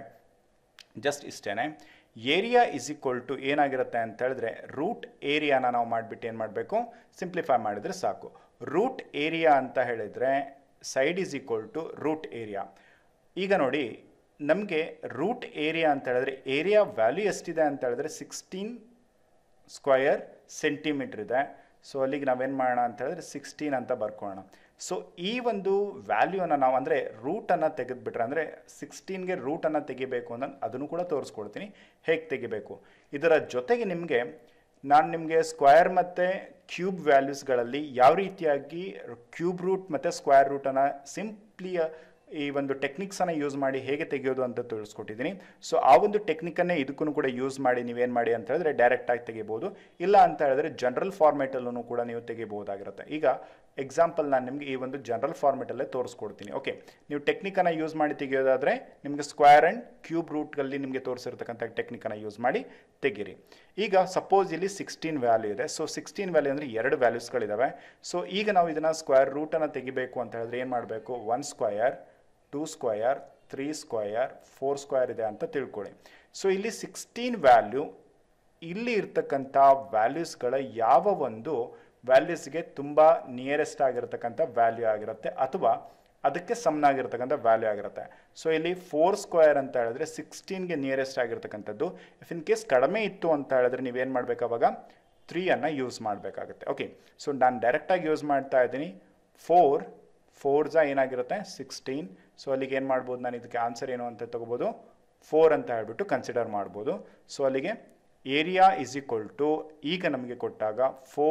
ಜಸ್ಟ್ ಇಷ್ಟೇ. ಏರಿಯಾ ಇಸ್ ಈಕ್ವಲ್ ಟು ಏನಾಗಿರುತ್ತೆ ಅಂತ ಹೇಳಿದ್ರೆ ರೂಟ್ ಏರಿಯಾನ ನಾವು ಮಾಡಿಬಿಟ್ಟು ಏನು ಮಾಡಬೇಕು, ಸಿಂಪ್ಲಿಫೈ ಮಾಡಿದರೆ ಸಾಕು. ರೂಟ್ ಏರಿಯಾ ಅಂತ ಹೇಳಿದರೆ side is equal to root area. ಈಗ ನೋಡಿ, ನಮಗೆ ರೂಟ್ ಏರಿಯಾ ಅಂತ ಹೇಳಿದ್ರೆ ಏರಿಯಾ ವ್ಯಾಲ್ಯೂ ಎಷ್ಟಿದೆ ಅಂತ ಹೇಳಿದ್ರೆ ಸಿಕ್ಸ್ಟೀನ್ ಸ್ಕ್ವಯರ್ ಸೆಂಟಿಮೀಟ್ರ್ ಇದೆ. ಸೊ ಅಲ್ಲಿಗೆ ನಾವೇನು ಮಾಡೋಣ ಅಂತ ಹೇಳಿದ್ರೆ ಸಿಕ್ಸ್ಟೀನ್ ಅಂತ ಬರ್ಕೊಳ್ಳೋಣ. ಸೊ ಈ ಒಂದು ವ್ಯಾಲ್ಯೂನ ನಾವು ಅಂದರೆ ರೂಟನ್ನು ತೆಗೆದುಬಿಟ್ರೆ ಅಂದರೆ ಸಿಕ್ಸ್ಟೀನ್ಗೆ ರೂಟನ್ನು ತೆಗಿಬೇಕು ಅಂತ ಅದನ್ನು ಕೂಡ ತೋರಿಸ್ಕೊಡ್ತೀನಿ ಹೇಗೆ ತೆಗಿಬೇಕು. ಇದರ ಜೊತೆಗೆ ನಿಮಗೆ ನಾನು ನಿಮಗೆ ಸ್ಕ್ವೇರ್ ಮತ್ತು ಕ್ಯೂಬ್ ವ್ಯಾಲ್ಯೂಸ್ಗಳಲ್ಲಿ ಯಾವ ರೀತಿಯಾಗಿ ಕ್ಯೂಬ್ ರೂಟ್ ಮತ್ತು ಸ್ಕ್ವೇರ್ ರೂಟನ್ನು ಸಿಂಪ್ಲಿ ಈ ಒಂದು ಟೆಕ್ನಿಕ್ಸನ್ನು ಯೂಸ್ ಮಾಡಿ ಹೇಗೆ ತೆಗೆಯೋದು ಅಂತ ತಿಳಿಸ್ಕೊಟ್ಟಿದ್ದೀನಿ. ಸೊ ಆ ಒಂದು ಟೆಕ್ನಿಕನ್ನೇ ಇದಕ್ಕೂ ಕೂಡ ಯೂಸ್ ಮಾಡಿ ನೀವೇನು ಮಾಡಿ ಅಂತ ಹೇಳಿದ್ರೆ ಡೈರೆಕ್ಟಾಗಿ ತೆಗಿಬೋದು. ಇಲ್ಲ ಅಂತ ಹೇಳಿದ್ರೆ ಜನರಲ್ ಫಾರ್ಮೇಟಲ್ಲೂ ಕೂಡ ನೀವು ತೆಗಿಬಹುದಾಗಿರುತ್ತೆ. ಈಗ ಎಕ್ಸಾಂಪಲ್ ನಾನು ನಿಮಗೆ ಈ ಒಂದು ಜನರಲ್ ಫಾರ್ಮೇಟಲ್ಲೇ ತೋರಿಸ್ಕೊಡ್ತೀನಿ. ಓಕೆ, ನೀವು ಟೆಕ್ನಿಕನ್ನು ಯೂಸ್ ಮಾಡಿ ತೆಗೆಯೋದಾದರೆ ನಿಮಗೆ ಸ್ಕ್ವೇರ್ ಆ್ಯಂಡ್ ಕ್ಯೂಬ್ ರೂಟ್ಗಳಲ್ಲಿ ನಿಮಗೆ ತೋರಿಸಿರ್ತಕ್ಕಂಥ ಟೆಕ್ನಿಕನ್ನು ಯೂಸ್ ಮಾಡಿ ತೆಗೀರಿ. ಈಗ ಸಪೋಸ್ ಇಲ್ಲಿ ಸಿಕ್ಸ್ಟೀನ್ ವ್ಯಾಲ್ಯೂ ಇದೆ. ಸೊ ಸಿಕ್ಸ್ಟೀನ್ ವ್ಯಾಲ್ಯೂ ಅಂದರೆ ಎರಡು ವ್ಯಾಲ್ಯೂಸ್ಗಳಿದ್ದಾವೆ. ಸೊ ಈಗ ನಾವು ಇದನ್ನು ಸ್ಕ್ವೇರ್ ರೂಟನ್ನು ತೆಗಿಬೇಕು ಅಂತ ಹೇಳಿದ್ರೆ ಏನು ಮಾಡಬೇಕು, one square, two square, three square, four square ಇದೆ ಅಂತ ತಿಳ್ಕೊಳ್ಳಿ. ಸೊ ಇಲ್ಲಿ ಸಿಕ್ಸ್ಟೀನ್ ವ್ಯಾಲ್ಯೂ ಇಲ್ಲಿ ಇರ್ತಕ್ಕಂಥ ವ್ಯಾಲ್ಯೂಸ್ಗಳ ಯಾವ ಒಂದು ವ್ಯಾಲ್ಯೂಸ್ಗೆ ತುಂಬ ನಿಯರೆಸ್ಟ್ ಆಗಿರತಕ್ಕಂಥ ವ್ಯಾಲ್ಯೂ ಆಗಿರುತ್ತೆ ಅಥವಾ ಅದಕ್ಕೆ ಸಮನಾಗಿರ್ತಕ್ಕಂಥ ವ್ಯಾಲ್ಯೂ ಆಗಿರುತ್ತೆ. ಸೊ ಇಲ್ಲಿ ಫೋರ್ ಸ್ಕ್ವೇರ್ ಅಂತ ಹೇಳಿದ್ರೆ ಸಿಕ್ಸ್ಟೀನ್ಗೆ ನಿಯರೆಸ್ಟ್ ಆಗಿರ್ತಕ್ಕಂಥದ್ದು. ಇಫ್ ಇನ್ ಕೇಸ್ ಕಡಿಮೆ ಇತ್ತು ಅಂತ ಹೇಳಿದ್ರೆ ನೀವೇನು ಮಾಡಬೇಕು, ಅವಾಗ ತ್ರೀಯನ್ನು ಯೂಸ್ ಮಾಡಬೇಕಾಗುತ್ತೆ. ಓಕೆ, ಸೊ ನಾನು ಡೈರೆಕ್ಟಾಗಿ ಯೂಸ್ ಮಾಡ್ತಾ ಇದ್ದೀನಿ. ಫೋರ್ ಫೋರ್ ಜಾ ಏನಾಗಿರುತ್ತೆ ಸಿಕ್ಸ್ಟೀನ್. ಸೊ ಅಲ್ಲಿಗೆ ಏನು ಮಾಡ್ಬೋದು, ನಾನು ಇದಕ್ಕೆ ಆನ್ಸರ್ ಏನು ಅಂತ ತಗೋಬೋದು, ಫೋರ್ ಅಂತ ಹೇಳ್ಬಿಟ್ಟು ಕನ್ಸಿಡರ್ ಮಾಡ್ಬೋದು. ಸೊ ಅಲ್ಲಿಗೆ ಏರಿಯಾ ಇಸ್ ಈಕ್ವಲ್ ಟು ಈಗ ನಮಗೆ ಕೊಟ್ಟಾಗ ಫೋರ್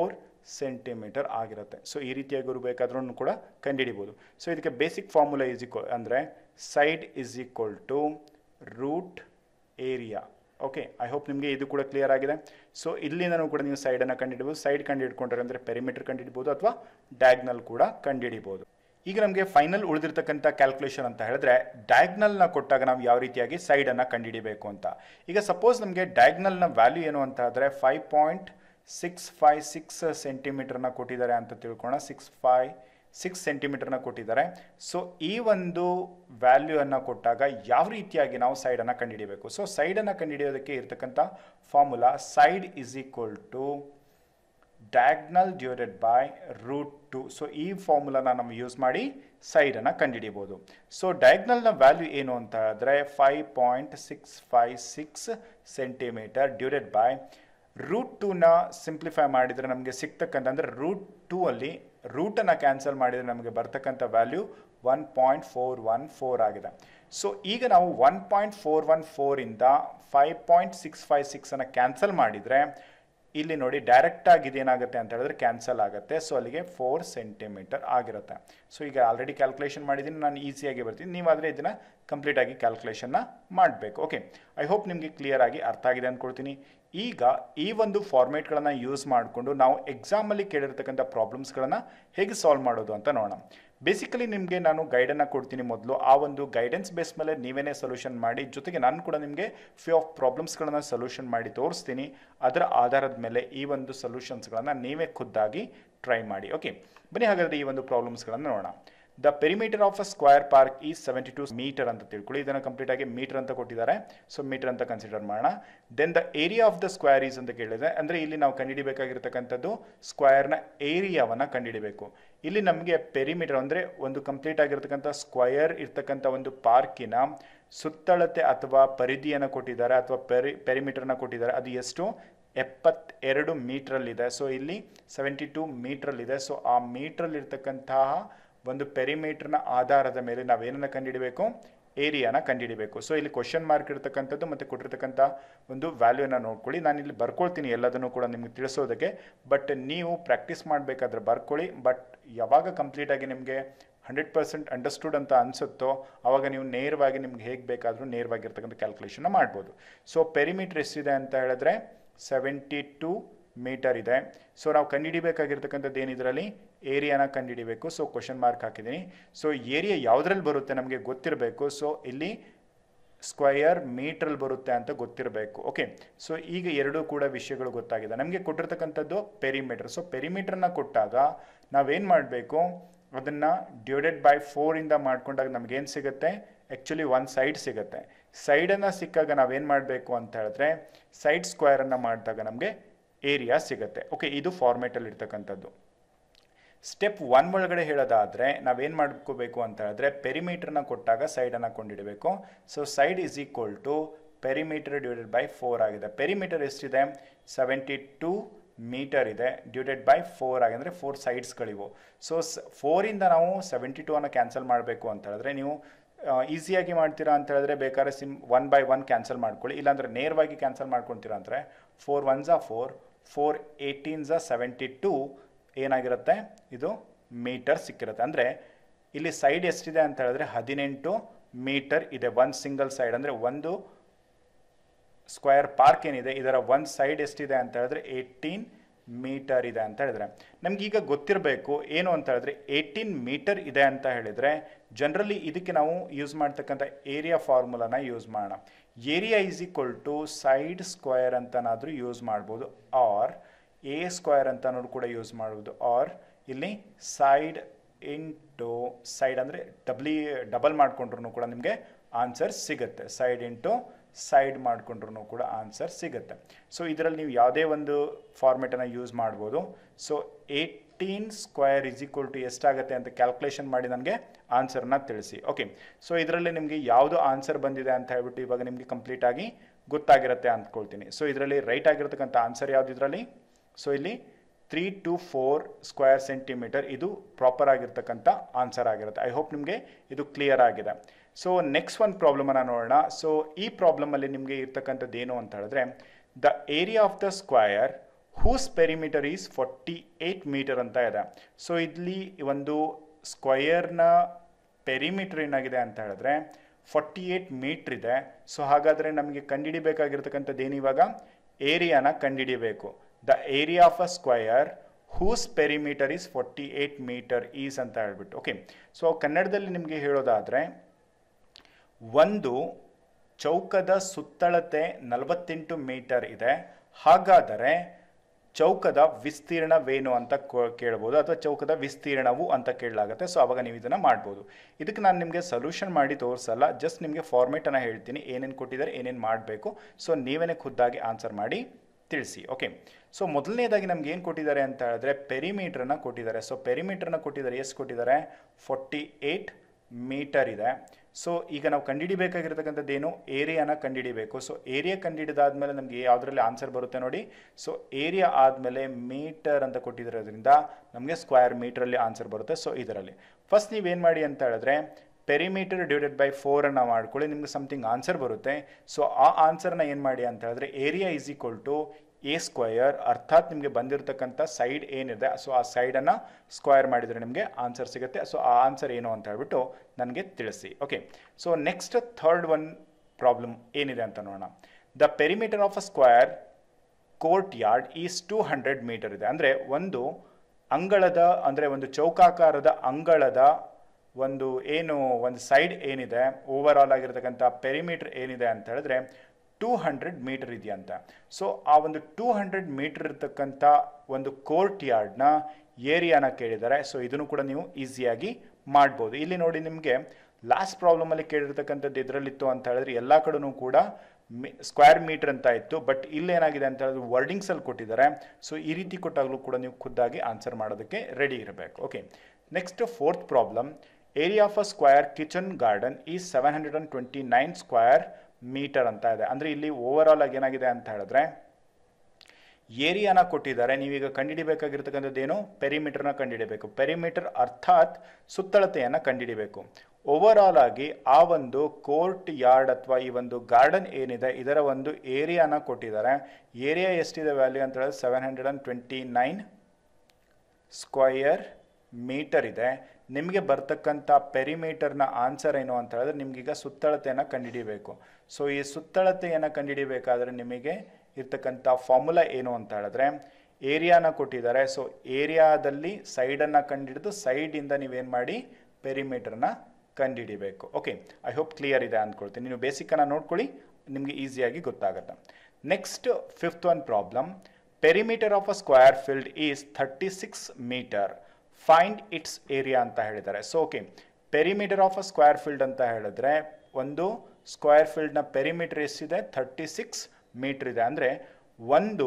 ಸೆಂಟಿಮೀಟರ್ ಆಗಿರುತ್ತೆ. ಸೊ ಈ ರೀತಿಯಾಗಿ ಬೇಕಾದ್ರೂ ಕೂಡ ಕಂಡುಹಿಡಿಬೋದು. ಸೊ ಇದಕ್ಕೆ ಬೇಸಿಕ್ ಫಾರ್ಮುಲಾ ಈಸ್ ಈಕ್ವಲ್ ಅಂದರೆ side is equal to root area. Okay, I hope ನಿಮಗೆ ಇದು ಕೂಡ ಕ್ಲಿಯರ್ ಆಗಿದೆ. ಸೊ ಇಲ್ಲಿಂದನೂ ಕೂಡ ನೀವು ಸೈಡನ್ನು ಕಂಡುಹಿಡ್ಬೋದು. ಸೈಡ್ ಕಂಡುಹಿಡ್ಕೊಂಡ್ರೆ ಅಂದರೆ ಪೆರಿಮೀಟರ್ ಕಂಡುಹಿಡ್ಬೋದು ಅಥವಾ ಡಯಾಗ್ನಲ್ ಕೂಡ ಕಂಡುಹಿಡಿಬೋದು. ಈಗ ನಮಗೆ ಫೈನಲ್ ಉಳಿದಿರ್ತಕ್ಕಂಥ ಕ್ಯಾಲ್ಕುಲೇಷನ್ ಅಂತ ಹೇಳಿದ್ರೆ ಡಯಾಗ್ನಲ್ನ ಕೊಟ್ಟಾಗ ನಾವು ಯಾವ ರೀತಿಯಾಗಿ ಸೈಡನ್ನು ಕಂಡುಹಿಡಿಬೇಕು ಅಂತ. ಈಗ ಸಪೋಸ್ ನಮಗೆ ಡಯಾಗ್ನಲ್ನ ವ್ಯಾಲ್ಯೂ ಏನು ಅಂತ ಆದರೆ five point six five six ಸೆಂಟಿಮೀಟರ್ನ ಕೊಟ್ಟಿದ್ದಾರೆ ಅಂತ ತಿಳ್ಕೊಳ್ಳೋಣ. ಸಿಕ್ಸ್ ಫೈ ಸಿಕ್ಸ್ ಸೆಂಟಿಮೀಟರ್ನ ಕೊಟ್ಟಿದ್ದಾರೆ. ಸೊ ಈ ಒಂದು ವ್ಯಾಲ್ಯೂವನ್ನು ಕೊಟ್ಟಾಗ ಯಾವ ರೀತಿಯಾಗಿ ನಾವು ಸೈಡನ್ನು ಕಂಡುಹಿಡಿಯಬೇಕು. ಸೊ ಸೈಡನ್ನು ಕಂಡುಹಿಡಿಯೋದಕ್ಕೆ ಇರ್ತಕ್ಕಂಥ formula side is equal to diagonal divided by root two. So ಈ ಫಾರ್ಮುಲಾನ ನಾವು ಯೂಸ್ ಮಾಡಿ ಸೈಡನ್ನು ಕಂಡುಹಿಡಿಯಬಹುದು. ಸೊ ಡಯಾಗ್ನಲ್ನ ವ್ಯಾಲ್ಯೂ ಏನು ಅಂತ ಹೇಳಿದ್ರೆ five point six five six centimetre divided by root ಟೂನ ಸಿಂಪ್ಲಿಫೈ ಮಾಡಿದರೆ ನಮಗೆ ಸಿಗ್ತಕ್ಕಂಥ ಅಂದರೆ ರೂಟ್ ಟೂ ಅಲ್ಲಿ ರೂಟನ್ನು ಕ್ಯಾನ್ಸಲ್ ಮಾಡಿದರೆ ನಮಗೆ ಬರ್ತಕ್ಕಂಥ value one point four one four ಆಗಿದೆ. ಸೊ ಈಗ ನಾವು ಒನ್ ಪಾಯಿಂಟ್ ಫೋರ್ ಒನ್ ಫೋರಿಂದ ಫೈವ್ ಪಾಯಿಂಟ್ ಸಿಕ್ಸ್ ಫೈ ಸಿಕ್ಸನ್ನು ಕ್ಯಾನ್ಸಲ್ ಮಾಡಿದರೆ ಇಲ್ಲಿ ನೋಡಿ ಡೈರೆಕ್ಟ್ ಆಗಿ ಇದೇನಾಗುತ್ತೆ ಅಂತ ಹೇಳಿದ್ರೆ ಕ್ಯಾನ್ಸಲ್ ಆಗುತ್ತೆ. ಸೊ ಅಲ್ಲಿಗೆ ಫೋರ್ ಸೆಂಟಿಮೀಟರ್ ಆಗಿರುತ್ತೆ. ಸೊ ಈಗ ಆಲ್ರೆಡಿ ಕ್ಯಾಲ್ಕುಲೇಷನ್ ಮಾಡಿದ್ದೀನಿ, ನಾನು ಈಸಿಯಾಗಿ ಬರ್ತೀನಿ. ನೀವಾದರೆ ಇದನ್ನು ಕಂಪ್ಲೀಟಾಗಿ ಕ್ಯಾಲ್ಕುಲೇಷನ್ನ ಮಾಡಬೇಕು. ಓಕೆ, ಐ ಹೋಪ್ ನಿಮಗೆ ಕ್ಲಿಯರ್ ಆಗಿ ಅರ್ಥ ಆಗಿದೆ ಅಂದ್ಕೊಳ್ತೀನಿ. ಈಗ ಈ ಒಂದು ಫಾರ್ಮೇಟ್ಗಳನ್ನು ಯೂಸ್ ಮಾಡಿಕೊಂಡು ನಾವು ಎಕ್ಸಾಮಲ್ಲಿ ಕೇಳಿರ್ತಕ್ಕಂಥ ಪ್ರಾಬ್ಲಮ್ಸ್ಗಳನ್ನು ಹೇಗೆ ಸಾಲ್ವ್ ಮಾಡೋದು ಅಂತ ನೋಡೋಣ. ಬೇಸಿಕಲಿ ನಿಮಗೆ ನಾನು ಗೈಡನ್ನು ಕೊಡ್ತೀನಿ ಮೊದಲು. ಆ ಒಂದು ಗೈಡೆನ್ಸ್ ಬೇಸ್ ಮೇಲೆ ನೀವೇನೇ ಸೊಲ್ಯೂಷನ್ ಮಾಡಿ, ಜೊತೆಗೆ ನಾನು ಕೂಡ ನಿಮಗೆ ಫ್ಯೂ ಆಫ್ ಪ್ರಾಬ್ಲಮ್ಸ್ಗಳನ್ನು ಸೊಲ್ಯೂಷನ್ ಮಾಡಿ ತೋರಿಸ್ತೀನಿ. ಅದರ ಆಧಾರದ ಮೇಲೆ ಈ ಒಂದು ಸೊಲ್ಯೂಷನ್ಸ್ಗಳನ್ನು ನೀವೇ ಖುದ್ದಾಗಿ ಟ್ರೈ ಮಾಡಿ. ಓಕೆ, ಬನ್ನಿ ಹಾಗಾದರೆ ಈ ಒಂದು ಪ್ರಾಬ್ಲಮ್ಸ್ಗಳನ್ನು ನೋಡೋಣ. The perimeter of a square park is seventy two metre ಅಂತ ತಿಳ್ಕೊಳ್ಳಿ. ಇದನ್ನು ಕಂಪ್ಲೀಟ್ ಆಗಿ ಮೀಟರ್ ಅಂತ ಕೊಟ್ಟಿದ್ದಾರೆ. ಸೊ ಮೀಟರ್ ಅಂತ ಕನ್ಸಿಡರ್ ಮಾಡೋಣ. Then the area of the square is ಅಂತ ಕೇಳಿದೆ. ಅಂದರೆ ಇಲ್ಲಿ ನಾವು ಕಂಡುಹಿಡಿಬೇಕಾಗಿರ್ತಕ್ಕಂಥದ್ದು ಸ್ಕ್ವೇರ್ನ ಏರಿಯಾವನ್ನು ಕಂಡುಹಿಡಿಬೇಕು. ಇಲ್ಲಿ ನಮಗೆ ಪೆರಿಮೀಟರ್ ಅಂದರೆ ಒಂದು ಕಂಪ್ಲೀಟ್ ಆಗಿರ್ತಕ್ಕಂಥ ಸ್ಕ್ವಯರ್ ಇರ್ತಕ್ಕಂಥ ಒಂದು ಪಾರ್ಕಿನ ಸುತ್ತಳತೆ ಅಥವಾ ಪರಿಧಿಯನ್ನು ಕೊಟ್ಟಿದ್ದಾರೆ ಅಥವಾ ಪೆರಿ ಪೆರಿಮೀಟರ್ನ ಕೊಟ್ಟಿದ್ದಾರೆ. ಅದು ಎಷ್ಟು? ಎಪ್ಪತ್ತೆರಡು ಮೀಟ್ರಲ್ಲಿದೆ. ಸೊ ಇಲ್ಲಿ ಸೆವೆಂಟಿ ಟು ಮೀಟ್ರಲ್ಲಿದೆ. ಸೊ ಆ ಮೀಟ್ರಲ್ಲಿ ಇರ್ತಕ್ಕಂತಹ ಒಂದು ಪೆರಿಮೀಟರ್ನ ಆಧಾರದ ಮೇಲೆ ನಾವೇನನ್ನು ಕಂಡುಹಿಡಬೇಕು? ಏರಿಯಾನ ಕಂಡುಹಿಡಬೇಕು. ಸೊ ಇಲ್ಲಿ ಕ್ವಶನ್ ಮಾರ್ಕ್ ಇರ್ತಕ್ಕಂಥದ್ದು ಮತ್ತು ಕೊಟ್ಟಿರ್ತಕ್ಕಂಥ ಒಂದು ವ್ಯಾಲ್ಯೂನ ನೋಡ್ಕೊಳ್ಳಿ. ನಾನು ಇಲ್ಲಿ ಬರ್ಕೊಳ್ತೀನಿ ಎಲ್ಲದನ್ನು ಕೂಡ ನಿಮಗೆ ತಿಳಿಸೋದಕ್ಕೆ. ಬಟ್ ನೀವು ಪ್ರಾಕ್ಟೀಸ್ ಮಾಡಬೇಕಾದ್ರೆ ಬರ್ಕೊಳ್ಳಿ. ಬಟ್ ಯಾವಾಗ ಕಂಪ್ಲೀಟಾಗಿ ನಿಮಗೆ ಹಂಡ್ರೆಡ್ ಪರ್ಸೆಂಟ್ ಅಂಡರ್ಸ್ಟುಡ್ ಅಂತ ಅನಿಸುತ್ತೋ ಆವಾಗ ನೀವು ನೇರವಾಗಿ ನಿಮ್ಗೆ ಹೇಗೆ ಬೇಕಾದರೂ ನೇರವಾಗಿರ್ತಕ್ಕಂಥ ಕ್ಯಾಲ್ಕುಲೇಷನ್ನ ಮಾಡ್ಬೋದು. ಸೊ ಪೆರಿಮೀಟರ್ ಎಷ್ಟಿದೆ ಅಂತ ಹೇಳಿದ್ರೆ ಸೆವೆಂಟಿ ಟು ಮೀಟರ್ ಇದೆ. ಸೊ ನಾವು ಕಂಡುಹಿಡಿಬೇಕಾಗಿರ್ತಕ್ಕಂಥದ್ದು ಏನಿದ್ರಲ್ಲಿ ಏರಿಯಾನ ಕಂಡುಹಿಡಿಬೇಕು. ಸೊ ಕ್ವಶನ್ ಮಾರ್ಕ್ ಹಾಕಿದ್ದೀನಿ. ಸೊ ಏರಿಯಾ ಯಾವುದ್ರಲ್ಲಿ ಬರುತ್ತೆ ನಮಗೆ ಗೊತ್ತಿರಬೇಕು. ಸೊ ಇಲ್ಲಿ ಸ್ಕ್ವಯರ್ ಮೀಟ್ರಲ್ಲಿ ಬರುತ್ತೆ ಅಂತ ಗೊತ್ತಿರಬೇಕು. ಓಕೆ, ಸೊ ಈಗ ಎರಡೂ ಕೂಡ ವಿಷಯಗಳು ಗೊತ್ತಾಗಿದೆ. ನಮಗೆ ಕೊಟ್ಟಿರ್ತಕ್ಕಂಥದ್ದು ಪೆರಿಮೀಟರ್. ಸೊ ಪೆರಿಮೀಟರ್ನ ಕೊಟ್ಟಾಗ ನಾವೇನು ಮಾಡಬೇಕು? ಅದನ್ನು ಡಿವೈಡೆಡ್ ಬೈ ಫೋರಿಂದ ಮಾಡ್ಕೊಂಡಾಗ ನಮಗೇನು ಸಿಗುತ್ತೆ? ಆ್ಯಕ್ಚುಲಿ ಒನ್ ಸೈಡ್ ಸಿಗುತ್ತೆ. ಸೈಡನ್ನು ಸಿಕ್ಕಾಗ ನಾವೇನು ಮಾಡಬೇಕು ಅಂತ ಹೇಳಿದ್ರೆ ಸೈಡ್ ಸ್ಕ್ವೇರನ್ನು ಮಾಡಿದಾಗ ನಮಗೆ ಏರಿಯಾ ಸಿಗುತ್ತೆ. ಓಕೆ, ಇದು ಫಾರ್ಮೇಟಲ್ಲಿ ಇರ್ತಕ್ಕಂಥದ್ದು. ಸ್ಟೆಪ್ ಒನ್ ಒಳಗಡೆ ಹೇಳೋದಾದರೆ ನಾವೇನು ಮಾಡ್ಕೋಬೇಕು ಅಂತ ಹೇಳಿದ್ರೆ ಪೆರಿಮೀಟರ್ನ ಕೊಟ್ಟಾಗ ಸೈಡನ್ನು ಕೊಂಡಿಡಬೇಕು. So side is equal to perimeter divided by four ಆಗಿದೆ. ಪೆರಿಮೀಟರ್ ಎಷ್ಟಿದೆ? ಸೆವೆಂಟಿ ಟೂ ಮೀಟರ್ ಇದೆ. ಡಿವೈಡೆಡ್ ಬೈ ಫೋರ್ ಆಗಿ ಅಂದರೆ ಫೋರ್ ಸೈಡ್ಸ್ಗಳಿವು. ಸೊ ಫೋರಿಂದ ನಾವು ಸೆವೆಂಟಿ ಟೂ ಅನ್ನು ಕ್ಯಾನ್ಸಲ್ ಮಾಡಬೇಕು ಅಂತ ಹೇಳಿದ್ರೆ ನೀವು ಈಸಿಯಾಗಿ ಮಾಡ್ತೀರಾ ಅಂತ ಹೇಳಿದ್ರೆ ಬೇಕಾದ್ರೆ ಸಿಮ್ ಒನ್ ಬೈ ಒನ್ ಕ್ಯಾನ್ಸಲ್ ಮಾಡ್ಕೊಳ್ಳಿ. ಇಲ್ಲಾಂದರೆ ನೇರವಾಗಿ ಕ್ಯಾನ್ಸಲ್ ಮಾಡ್ಕೊತೀರಾ ಅಂದರೆ ಫೋರ್ ಒನ್ ಝಾ ಫೋರ್, ಫೋರ್ ಏಯ್ಟೀನ್ ಝಾ ಸೆವೆಂಟಿ ಟೂ ಏನಾಗಿರುತ್ತೆ? ಇದು ಮೀಟರ್ ಸಿಕ್ಕಿರುತ್ತೆ. ಅಂದರೆ ಇಲ್ಲಿ ಸೈಡ್ ಎಷ್ಟಿದೆ ಅಂತ ಹೇಳಿದ್ರೆ ಹದಿನೆಂಟು ಮೀಟರ್ ಇದೆ. ಒನ್ ಸಿಂಗಲ್ ಸೈಡ್ ಅಂದರೆ ಒಂದು ಸ್ಕ್ವೇರ್ ಪಾರ್ಕ್ ಏನಿದೆ ಇದರ ಒಂದು ಸೈಡ್ ಎಷ್ಟಿದೆ ಅಂತ ಹೇಳಿದ್ರೆ ಏಯ್ಟೀನ್ ಮೀಟರ್ ಇದೆ ಅಂತ ಹೇಳಿದ್ರೆ ನಮಗೀಗ ಗೊತ್ತಿರಬೇಕು ಏನು ಅಂತ ಹೇಳಿದ್ರೆ ಏಯ್ಟೀನ್ ಮೀಟರ್ ಇದೆ ಅಂತ ಹೇಳಿದರೆ ಜನರಲಿ ಇದಕ್ಕೆ ನಾವು ಯೂಸ್ ಮಾಡ್ತಕ್ಕಂಥ ಏರಿಯಾ ಫಾರ್ಮುಲಾನ ಯೂಸ್ ಮಾಡೋಣ. Area is equal to side square ಅಂತನಾದರೂ ಯೂಸ್ ಮಾಡ್ಬೋದು, ಆರ್ ಎ ಸ್ಕ್ವೇರ್ ಅಂತನೂ ಕೂಡ ಯೂಸ್ ಮಾಡ್ಬೋದು, ಆರ್ ಇಲ್ಲಿ ಸೈಡ್ ಇಂಟು ಸೈಡ್ ಅಂದರೆ ಡಬ್ಲಿ ಡಬಲ್ ಮಾಡಿಕೊಂಡ್ರೂ ಕೂಡ ನಿಮಗೆ ಆನ್ಸರ್ ಸಿಗುತ್ತೆ. ಸೈಡ್ ಇಂಟು ಸೈಡ್ ಮಾಡಿಕೊಂಡ್ರೂ ಕೂಡ ಆನ್ಸರ್ ಸಿಗುತ್ತೆ. ಸೊ ಇದರಲ್ಲಿ ನೀವು ಯಾವುದೇ ಒಂದು ಫಾರ್ಮೆಟನ್ನು ಯೂಸ್ ಮಾಡ್ಬೋದು. So eighteen square is equal to ಎಷ್ಟಾಗುತ್ತೆ ಅಂತ ಕ್ಯಾಲ್ಕುಲೇಷನ್ ಮಾಡಿ ನನಗೆ ಆನ್ಸರ್ನ ತಿಳಿಸಿ. ಓಕೆ, ಸೊ ಇದರಲ್ಲಿ ನಿಮಗೆ ಯಾವುದು ಆನ್ಸರ್ ಬಂದಿದೆ ಅಂತ ಹೇಳ್ಬಿಟ್ಟು ಇವಾಗ ನಿಮಗೆ ಕಂಪ್ಲೀಟಾಗಿ ಗೊತ್ತಾಗಿರುತ್ತೆ ಅಂದ್ಕೊಳ್ತೀನಿ. ಸೊ ಇದರಲ್ಲಿ ರೈಟ್ ಆಗಿರತಕ್ಕಂಥ ಆನ್ಸರ್ ಯಾವುದು ಇದರಲ್ಲಿ? ಸೊ ಇಲ್ಲಿ three two four square centimetre ಇದು ಪ್ರಾಪರ್ ಆಗಿರ್ತಕ್ಕಂಥ ಆನ್ಸರ್ ಆಗಿರುತ್ತೆ. ಐ ಹೋಪ್ ನಿಮಗೆ ಇದು ಕ್ಲಿಯರ್ ಆಗಿದೆ. ಸೊ ನೆಕ್ಸ್ಟ್ ಒಂದು ಪ್ರಾಬ್ಲಮನ್ನು ನೋಡೋಣ. ಸೊ ಈ ಪ್ರಾಬ್ಲಮಲ್ಲಿ ನಿಮಗೆ ಇರ್ತಕ್ಕಂಥದ್ದು ಏನು ಅಂತ ಹೇಳಿದ್ರೆ the area of the square whose perimeter is forty eight metre ಅಂತ ಇದೆ. ಸೊ ಇಲ್ಲಿ ಒಂದು ಸ್ಕ್ವಯರ್ನ ಪೆರಿಮೀಟರ್ ಏನಾಗಿದೆ ಅಂತ ಹೇಳಿದ್ರೆ ಫಾರ್ಟಿ ಏಯ್ಟ್ ಮೀಟ್ರ್ ಇದೆ. ಸೊ ಹಾಗಾದರೆ ನಮಗೆ ಕಂಡುಹಿಡಿಬೇಕಾಗಿರ್ತಕ್ಕಂಥದ್ದು ಏನು ಇವಾಗ? ಏರಿಯಾನ ಕಂಡುಹಿಡಿಬೇಕು. The area of a square whose perimeter is forty eight metre is ಅಂತ ಹೇಳ್ಬಿಟ್ಟು. ಓಕೆ, ಸೊ ಕನ್ನಡದಲ್ಲಿ ನಿಮಗೆ ಹೇಳೋದಾದರೆ, ಒಂದು ಚೌಕದ ಸುತ್ತಳತೆ ನಲವತ್ತೆಂಟು ಮೀಟರ್ ಇದೆ, ಹಾಗಾದರೆ ಚೌಕದ ವಿಸ್ತೀರ್ಣವೇನು ಅಂತ ಕೇಳ್ಬೋದು, ಅಥವಾ ಚೌಕದ ವಿಸ್ತೀರ್ಣವು ಅಂತ ಕೇಳಲಾಗುತ್ತೆ. ಸೊ ಅವಾಗ ನೀವು ಇದನ್ನು ಮಾಡ್ಬೋದು. ಇದಕ್ಕೆ ನಾನು ನಿಮಗೆ ಸೊಲ್ಯೂಷನ್ ಮಾಡಿ ತೋರಿಸಲ್ಲ, ಜಸ್ಟ್ ನಿಮಗೆ ಫಾರ್ಮೇಟನ್ನು ಹೇಳ್ತೀನಿ, ಏನೇನು ಕೊಟ್ಟಿದ್ದಾರೆ, ಏನೇನು ಮಾಡಬೇಕು. ಸೊ ನೀವೇ ಖುದ್ದಾಗಿ ಆನ್ಸರ್ ಮಾಡಿ ತಿಳಿಸಿ. ಓಕೆ, ಸೊ ಮೊದಲನೇದಾಗಿ ನಮ್ಗೆ ಏನು ಕೊಟ್ಟಿದ್ದಾರೆ ಅಂತ ಹೇಳಿದ್ರೆ ಪೆರಿಮೀಟ್ರನ್ನ ಕೊಟ್ಟಿದ್ದಾರೆ. ಸೊ ಪೆರಿಮೀಟ್ರನ್ನ ಕೊಟ್ಟಿದ್ದಾರೆ, ಎಷ್ಟು ಕೊಟ್ಟಿದ್ದಾರೆ? ಫಾರ್ಟಿ ಏಯ್ಟ್ ಮೀಟರ್ ಇದೆ. ಸೊ ಈಗ ನಾವು ಕಂಡುಹಿಡಿಬೇಕಾಗಿರ್ತಕ್ಕಂಥದ್ದು ಏನು? ಏರಿಯಾನ ಕಂಡುಹಿಡಿಬೇಕು. ಸೊ ಏರಿಯಾ ಕಂಡುಹಿಡಿದಾದ್ಮೇಲೆ ನಮಗೆ ಯಾವುದರಲ್ಲಿ ಆನ್ಸರ್ ಬರುತ್ತೆ ನೋಡಿ. ಸೊ ಏರಿಯಾ ಆದಮೇಲೆ ಮೀಟರ್ ಅಂತ ಕೊಟ್ಟಿರೋದ್ರಿಂದ ನಮಗೆ ಸ್ಕ್ವೇರ್ ಮೀಟ್ರಲ್ಲಿ ಆನ್ಸರ್ ಬರುತ್ತೆ. ಸೊ ಇದರಲ್ಲಿ ಫಸ್ಟ್ ನೀವೇನು ಮಾಡಿ ಅಂತ ಹೇಳಿದ್ರೆ ಪೆರಿಮೀಟರ್ ಡಿವೈಡೆಡ್ ಬೈ ಫೋರ್ ಅನ್ನು ಮಾಡ್ಕೊಳ್ಳಿ, ನಿಮ್ಗೆ ಸಮಥಿಂಗ್ ಆನ್ಸರ್ ಬರುತ್ತೆ. ಸೊ ಆ ಆನ್ಸರ್ನ ಏನು ಮಾಡಿ ಅಂತ ಹೇಳಿದ್ರೆ area is equal to a square, ಅರ್ಥಾತ್ ನಿಮಗೆ ಬಂದಿರತಕ್ಕಂಥ ಸೈಡ್ ಏನಿದೆ ಸೊ ಆ ಸೈಡನ್ನು ಸ್ಕ್ವಯರ್ ಮಾಡಿದರೆ ನಿಮಗೆ ಆನ್ಸರ್ ಸಿಗುತ್ತೆ. ಸೊ ಆ ಆನ್ಸರ್ ಏನು ಅಂತ ಹೇಳ್ಬಿಟ್ಟು ನನಗೆ ತಿಳಿಸಿ. Okay, so next third one problem ಏನಿದೆ ಅಂತ ನೋಡೋಣ. The perimeter of a square courtyard is two hundred meter ಇದೆ. ಅಂದರೆ ಒಂದು ಅಂಗಳದ, ಅಂದರೆ ಒಂದು ಚೌಕಾಕಾರದ ಅಂಗಳದ ಒಂದು ಏನು ಒಂದು ಸೈಡ್ ಏನಿದೆ, ಓವರ್ ಆಲ್ ಆಗಿರ್ತಕ್ಕಂಥ ಪೆರಿಮೀಟರ್ ಏನಿದೆ ಅಂತ ಹೇಳಿದ್ರೆ ಟೂ ಹಂಡ್ರೆಡ್ ಮೀಟರ್ ಇದೆಯಂತ. ಸೊ ಆ ಒಂದು ಟೂ ಹಂಡ್ರೆಡ್ ಮೀಟರ್ ಇರ್ತಕ್ಕಂಥ ಒಂದು ಕೋರ್ಟ್ ಯಾರ್ಡ್ನ ಏರಿಯಾನ ಕೇಳಿದ್ದಾರೆ. ಸೊ ಇದನ್ನು ಕೂಡ ನೀವು ಈಸಿಯಾಗಿ ಮಾಡ್ಬೋದು. ಇಲ್ಲಿ ನೋಡಿ, ನಿಮಗೆ ಲಾಸ್ಟ್ ಪ್ರಾಬ್ಲಮಲ್ಲಿ ಕೇಳಿರ್ತಕ್ಕಂಥದ್ದು ಇದರಲ್ಲಿತ್ತು ಅಂತ ಹೇಳಿದ್ರೆ ಎಲ್ಲ ಕಡೆನೂ ಕೂಡ ಮಿ ಸ್ಕ್ವೇರ್ ಮೀಟರ್ ಅಂತ ಇತ್ತು, ಬಟ್ ಇಲ್ಲೇನಾಗಿದೆ ಅಂತ ಹೇಳಿದ್ರೆ ವರ್ಡಿಂಗ್ಸಲ್ಲಿ ಕೊಟ್ಟಿದ್ದಾರೆ. ಸೊ ಈ ರೀತಿ ಕೊಟ್ಟಾಗಲೂ ಕೂಡ ನೀವು ಖುದ್ದಾಗಿ ಆನ್ಸರ್ ಮಾಡೋದಕ್ಕೆ ರೆಡಿ ಇರಬೇಕು. Okay, next fourth problem. Area of a square kitchen garden is seven hundred and twenty nine square meter ಅಂತ ಇದೆ. ಅಂದರೆ ಇಲ್ಲಿ ಓವರ್ ಆಲ್ ಆಗಿ ಏನಾಗಿದೆ ಅಂತ ಹೇಳಿದ್ರೆ ಏರಿಯಾನ ಕೊಟ್ಟಿದ್ದಾರೆ. ನೀವೀಗ ಕಂಡುಹಿಡಿಬೇಕಾಗಿರ್ತಕ್ಕಂಥದ್ದು ಏನು? ಪೆರಿಮೀಟರ್ನ ಕಂಡುಹಿಡಿಬೇಕು. ಪೆರಿಮೀಟರ್ ಅರ್ಥಾತ್ ಸುತ್ತಳತೆಯನ್ನು ಕಂಡುಹಿಡಿಬೇಕು. ಓವರ್ ಆಲ್ ಆಗಿ ಆ ಒಂದು ಕೋರ್ಟ್ ಯಾರ್ಡ್ ಅಥವಾ ಈ ಒಂದು ಗಾರ್ಡನ್ ಏನಿದೆ ಇದರ ಒಂದು ಏರಿಯಾನ ಕೊಟ್ಟಿದ್ದಾರೆ. ಏರಿಯಾ ಎಷ್ಟಿದೆ ವ್ಯಾಲ್ಯೂ ಅಂತ ಹೇಳಿದ್ರೆ seven hundred and twenty nine square meter ಇದೆ. ನಿಮಗೆ ಬರ್ತಕ್ಕಂಥ ಪೆರಿಮೀಟರ್ನ ಆನ್ಸರ್ ಏನು ಅಂತ ಹೇಳಿದ್ರೆ ನಿಮಗೀಗ ಸುತ್ತಳತೆಯನ್ನು ಕಂಡುಹಿಡಿಬೇಕು. ಸೊ ಈ ಸುತ್ತಳತೆಯನ್ನು ಕಂಡುಹಿಡಿಬೇಕಾದ್ರೆ ನಿಮಗೆ ಇರ್ತಕ್ಕಂಥ ಫಾರ್ಮುಲಾ ಏನು ಅಂತ ಹೇಳಿದ್ರೆ ಏರಿಯಾನ ಕೊಟ್ಟಿದ್ದಾರೆ. ಸೊ ಏರಿಯಾದಲ್ಲಿ ಸೈಡನ್ನು ಕಂಡುಹಿಡಿದು ಸೈಡಿಂದ ನೀವೇನು ಮಾಡಿ ಪೆರಿಮೀಟರ್ನ ಕಂಡುಹಿಡಿಬೇಕು. ಓಕೆ, ಐ ಹೋಪ್ ಕ್ಲಿಯರ್ ಇದೆ ಅಂದ್ಕೊಳ್ತೀನಿ. ನೀವು ಬೇಸಿಕನ್ನು ನೋಡ್ಕೊಳ್ಳಿ, ನಿಮಗೆ ಈಸಿಯಾಗಿ ಗೊತ್ತಾಗುತ್ತೆ. Next fifth one problem. Perimeter of a square field is thirty six meter, find its area ಅಂತ ಹೇಳಿದ್ದಾರೆ. So okay, perimeter of a square field ಅಂತ ಹೇಳಿದ್ರೆ ಒಂದು ಸ್ಕ್ವೇರ್ ಫೀಲ್ಡ್ನ ಪೆರಿಮೀಟರ್ ಎಷ್ಟಿದೆ? ಥರ್ಟಿ ಸಿಕ್ಸ್ ಮೀಟರ್ ಇದೆ. ಅಂದರೆ ಒಂದು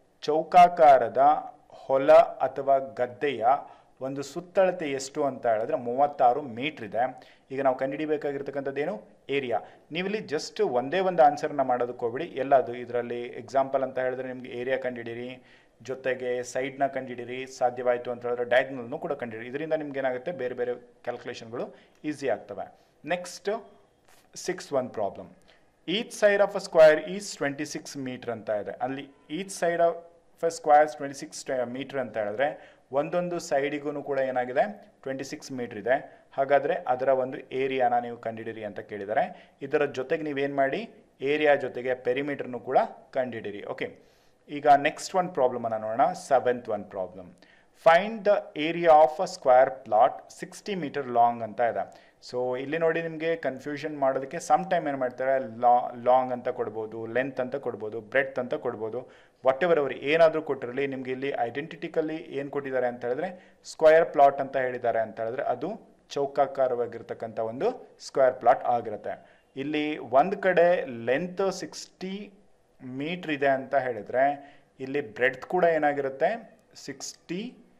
ಚೌಕಾಕಾರದ ಹೊಲ ಅಥವಾ ಗದ್ದೆಯ ಒಂದು ಸುತ್ತಳತೆ ಎಷ್ಟು ಅಂತ ಹೇಳಿದ್ರೆ ಮೂವತ್ತಾರು ಮೀಟ್ರ್ ಇದೆ. ಈಗ ನಾವು ಕಂಡುಹಿಡಿಬೇಕಾಗಿರ್ತಕ್ಕಂಥದ್ದೇನು? ಏರಿಯಾ. ನೀವಿಲ್ಲಿ ಜಸ್ಟ್ ಒಂದೇ ಒಂದು ಆನ್ಸರ್ನ ಮಾಡೋದಕ್ಕೆ ಹೋಗ್ಬಿಡಿ. ಎಲ್ಲದು ಇದರಲ್ಲಿ ಎಕ್ಸಾಂಪಲ್ ಅಂತ ಹೇಳಿದ್ರೆ ನಿಮಗೆ ಏರಿಯಾ ಕಂಡುಹಿಡಿರಿ, ಜೊತೆಗೆ ಸೈಡ್ನ ಕಂಡುಹಿಡಿರಿ, ಸಾಧ್ಯವಾಯಿತು ಅಂತ ಹೇಳಿದ್ರೆ ಡಯಾಗ್ನಲ್ನು ಕೂಡ ಕಂಡುಹಿಡಿರಿ. ಇದರಿಂದ ನಿಮ್ಗೆ ಏನಾಗುತ್ತೆ, ಬೇರೆ ಬೇರೆ ಕ್ಯಾಲ್ಕುಲೇಷನ್ಗಳು ಈಸಿ ಆಗ್ತವೆ. Next six one problem. Each side of a square is twenty six meter ಅಂತ ಇದೆ. ಅಲ್ಲಿ each side of a square twenty six meter ಅಂತ ಹೇಳಿದ್ರೆ ಒಂದೊಂದು ಸೈಡಿಗೂ ಕೂಡ ಏನಾಗಿದೆ? ಟ್ವೆಂಟಿ ಸಿಕ್ಸ್ ಮೀಟರ್ ಇದೆ. ಹಾಗಾದರೆ ಅದರ ಒಂದು ಏರಿಯಾನ ನೀವು ಕಂಡುಹಿಡಿರಿ ಅಂತ ಕೇಳಿದ್ದಾರೆ. ಇದರ ಜೊತೆಗೆ ನೀವೇನು ಮಾಡಿ, ಏರಿಯಾ ಜೊತೆಗೆ ಪೆರಿಮೀಟರ್ನು ಕೂಡ ಕಂಡುಹಿಡಿರಿ. ಓಕೆ, ಈಗ ನೆಕ್ಸ್ಟ್ ಒನ್ ಪ್ರಾಬ್ಲಮ್ ಅನ್ನು ನೋಡೋಣ. Seventh one problem. Find the area of a square plot sixty meter long ಅಂತ ಇದೆ. ಸೊ ಇಲ್ಲಿ ನೋಡಿ, ನಿಮಗೆ ಕನ್ಫ್ಯೂಷನ್ ಮಾಡೋದಕ್ಕೆ ಸಮ್ ಟೈಮ್ ಏನು ಮಾಡ್ತಾರೆ, ಲಾ ಲಾಂಗ್ ಅಂತ ಕೊಡ್ಬೋದು, ಲೆಂತ್ ಅಂತ ಕೊಡ್ಬೋದು, ಬ್ರೆಡ್ತ್ ಅಂತ ಕೊಡ್ಬೋದು, ವಾಟ್ ಎವರ್ ಅವರು ಏನಾದರೂ ಕೊಟ್ಟಿರಲಿ. ನಿಮಗೆ ಇಲ್ಲಿ ಐಡೆಂಟಿಟಿಕಲ್ಲಿ ಏನು ಕೊಟ್ಟಿದ್ದಾರೆ ಅಂತ ಹೇಳಿದ್ರೆ ಸ್ಕ್ವೇರ್ ಪ್ಲಾಟ್ ಅಂತ ಹೇಳಿದ್ದಾರೆ ಅಂತ ಹೇಳಿದ್ರೆ ಅದು ಚೌಕಾಕಾರವಾಗಿರ್ತಕ್ಕಂಥ ಒಂದು ಸ್ಕ್ವೇರ್ ಪ್ಲಾಟ್ ಆಗಿರುತ್ತೆ. ಇಲ್ಲಿ ಒಂದು ಕಡೆ ಲೆಂತ್ ಸಿಕ್ಸ್ಟಿ ಮೀಟ್ರ್ ಇದೆ ಅಂತ ಹೇಳಿದರೆ ಇಲ್ಲಿ ಬ್ರೆಡ್ತ್ ಕೂಡ ಏನಾಗಿರುತ್ತೆ, ಸಿಕ್ಸ್ಟಿ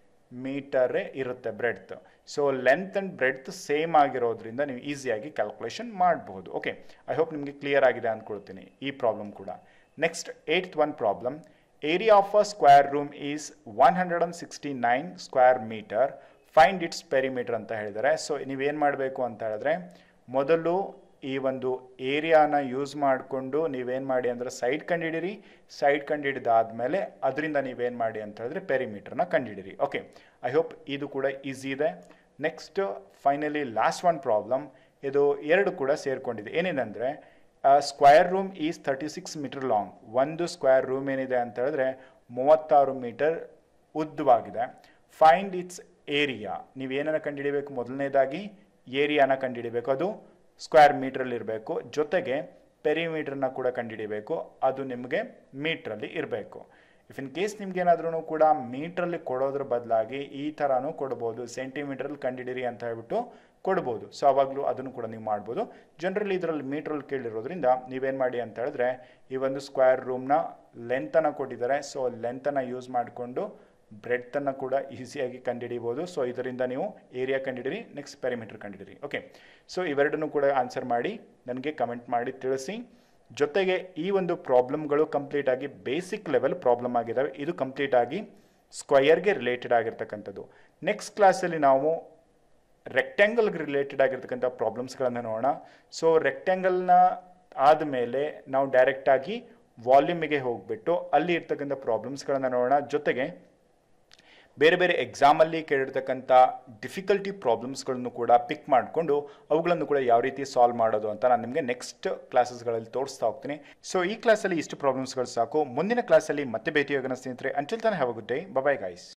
ಮೀಟರೇ ಇರುತ್ತೆ breadth. So length and breadth same ಆಗಿರೋದ್ರಿಂದ ನೀವು ಈಸಿಯಾಗಿ ಕ್ಯಾಲ್ಕುಲೇಷನ್ ಮಾಡಬಹುದು. ಓಕೆ, ಐ ಹೋಪ್ ನಿಮಗೆ ಕ್ಲಿಯರ್ ಆಗಿದೆ ಅಂದ್ಕೊಳ್ತೀನಿ ಈ ಪ್ರಾಬ್ಲಮ್ ಕೂಡ. Next eighth one problem. Area of a square room is one hundred and sixty nine square meter, find its perimeter ಅಂತ ಹೇಳಿದ್ದಾರೆ. ಸೊ ನೀವೇನು ಮಾಡಬೇಕು ಅಂತ ಹೇಳಿದ್ರೆ ಮೊದಲು ಈ ಒಂದು ಏರಿಯಾನ ಯೂಸ್ ಮಾಡಿಕೊಂಡು ನೀವೇನು ಮಾಡಿ ಅಂದರೆ ಸೈಡ್ ಕಂಡುಹಿಡಿರಿ. ಸೈಡ್ ಕಂಡುಹಿಡಿದಾದ್ಮೇಲೆ ಅದರಿಂದ ನೀವೇನು ಮಾಡಿ ಅಂತ ಹೇಳಿದ್ರೆ ಪೆರಿಮೀಟರ್ನ ಕಂಡುಹಿಡಿರಿ. ಓಕೆ, ಐ ಹೋಪ್ ಇದು ಕೂಡ ಈಸಿ ಇದೆ. Next finally last one problem, ಇದು ಎರಡು ಕೂಡ ಸೇರ್ಕೊಂಡಿದೆ. ಏನಿದೆ ಅಂದರೆ square room is thirty six meter long. ಒಂದು ಸ್ಕ್ವಯರ್ ರೂಮ್ ಏನಿದೆ ಅಂತ ಹೇಳಿದ್ರೆ ಮೂವತ್ತಾರು ಮೀಟರ್ ಉದ್ದವಾಗಿದೆ. Find its area. ನೀವೇನನ್ನು ಕಂಡುಹಿಡಿಬೇಕು? ಮೊದಲನೇದಾಗಿ ಏರಿಯಾನ ಕಂಡುಹಿಡಿಬೇಕು, ಅದು ಸ್ಕ್ವೇರ್ ಮೀಟ್ರಲ್ಲಿ ಇರಬೇಕು. ಜೊತೆಗೆ ಪೆರಿಮೀಟ್ರನ್ನ ಕೂಡ ಕಂಡುಹಿಡಿಬೇಕು, ಅದು ನಿಮಗೆ ಮೀಟ್ರಲ್ಲಿ ಇರಬೇಕು. ಇಫ್ ಇನ್ ಕೇಸ್ ನಿಮ್ಗೇನಾದ್ರೂ ಕೂಡ ಮೀಟ್ರಲ್ಲಿ ಕೊಡೋದ್ರ ಬದಲಾಗಿ ಈ ಥರನೂ ಕೊಡ್ಬೋದು, ಸೆಂಟಿಮೀಟ್ರಲ್ಲಿ ಕಂಡುಹಿಡಿರಿ ಅಂತ ಹೇಳ್ಬಿಟ್ಟು ಕೊಡ್ಬೋದು. ಸೊ ಆವಾಗಲೂ ಅದನ್ನು ಕೂಡ ನೀವು ಮಾಡ್ಬೋದು. ಜನರಲಿ ಇದರಲ್ಲಿ ಮೀಟ್ರಲ್ಲಿ ಕೇಳಿರೋದ್ರಿಂದ ನೀವೇನು ಮಾಡಿ ಅಂತ ಹೇಳಿದ್ರೆ ಈ ಒಂದು ಸ್ಕ್ವೇರ್ ರೂಮ್ನ ಲೆಂತನ್ನು ಕೊಟ್ಟಿದ್ದಾರೆ. ಸೊ ಲೆಂತನ್ನು ಯೂಸ್ ಮಾಡಿಕೊಂಡು ಬ್ರೆಡ್ತನ್ನು ಕೂಡ ಈಸಿಯಾಗಿ ಕಂಡುಹಿಡಿಬೋದು. ಸೊ ಇದರಿಂದ ನೀವು ಏರಿಯಾ ಕಂಡುಹಿಡಿರಿ, ನೆಕ್ಸ್ಟ್ ಪೆರಿಮೀಟರ್ ಕಂಡುಹಿಡಿರಿ. ಓಕೆ, ಸೊ ಇವೆರಡನ್ನೂ ಕೂಡ ಆನ್ಸರ್ ಮಾಡಿ ನನಗೆ ಕಮೆಂಟ್ ಮಾಡಿ ತಿಳಿಸಿ. ಜೊತೆಗೆ ಈ ಒಂದು ಪ್ರಾಬ್ಲಮ್ಗಳು ಕಂಪ್ಲೀಟ್ ಆಗಿ ಬೇಸಿಕ್ ಲೆವೆಲ್ ಪ್ರಾಬ್ಲಮ್ ಆಗಿದ್ದಾವೆ. ಇದು ಕಂಪ್ಲೀಟ್ ಆಗಿ ಸ್ಕ್ವಯರ್ಗೆ ರಿಲೇಟೆಡ್ ಆಗಿರ್ತಕ್ಕಂಥದ್ದು. ನೆಕ್ಸ್ಟ್ ಕ್ಲಾಸಲ್ಲಿ ನಾವು ರೆಕ್ಟ್ಯಾಂಗಲ್ಗೆ ರಿಲೇಟೆಡ್ ಆಗಿರ್ತಕ್ಕಂಥ ಪ್ರಾಬ್ಲಮ್ಸ್ಗಳನ್ನು ನೋಡೋಣ. ಸೊ ರೆಕ್ಟ್ಯಾಂಗಲ್ನ ಆದಮೇಲೆ ನಾವು ಡೈರೆಕ್ಟಾಗಿ ವಾಲ್ಯೂಮಿಗೆ ಹೋಗಿಬಿಟ್ಟು ಅಲ್ಲಿ ಇರ್ತಕ್ಕಂಥ ಪ್ರಾಬ್ಲಮ್ಸ್ಗಳನ್ನು ನೋಡೋಣ. ಜೊತೆಗೆ ಬೇರೆ ಬೇರೆ ಎಕ್ಸಾಮಲ್ಲಿ ಕೇಳಿರ್ತಕ್ಕಂಥ ಡಿಫಿಕಲ್ಟಿ ಪ್ರಾಬ್ಲಮ್ಸ್ಗಳನ್ನು ಕೂಡ ಪಿಕ್ ಮಾಡಿಕೊಂಡು ಅವುಗಳನ್ನು ಕೂಡ ಯಾವ ರೀತಿ ಸಾಲ್ವ್ ಮಾಡೋದು ಅಂತ ನಾನು ನಿಮಗೆ ನೆಕ್ಸ್ಟ್ ಕ್ಲಾಸಸ್ಗಳಲ್ಲಿ ತೋರಿಸ್ತಾ ಹೋಗ್ತೀನಿ. ಸೊ ಈ ಕ್ಲಾಸಲ್ಲಿ ಇಷ್ಟು ಪ್ರಾಬ್ಲಮ್ಸ್ಗಳು ಸಾಕು. ಮುಂದಿನ ಕ್ಲಾಸಲ್ಲಿ ಮತ್ತೆ ಭೇಟಿಯಾಗೋಣ ಸ್ನೇಹಿತರೆ. Until then have a good day. Bye bye guys.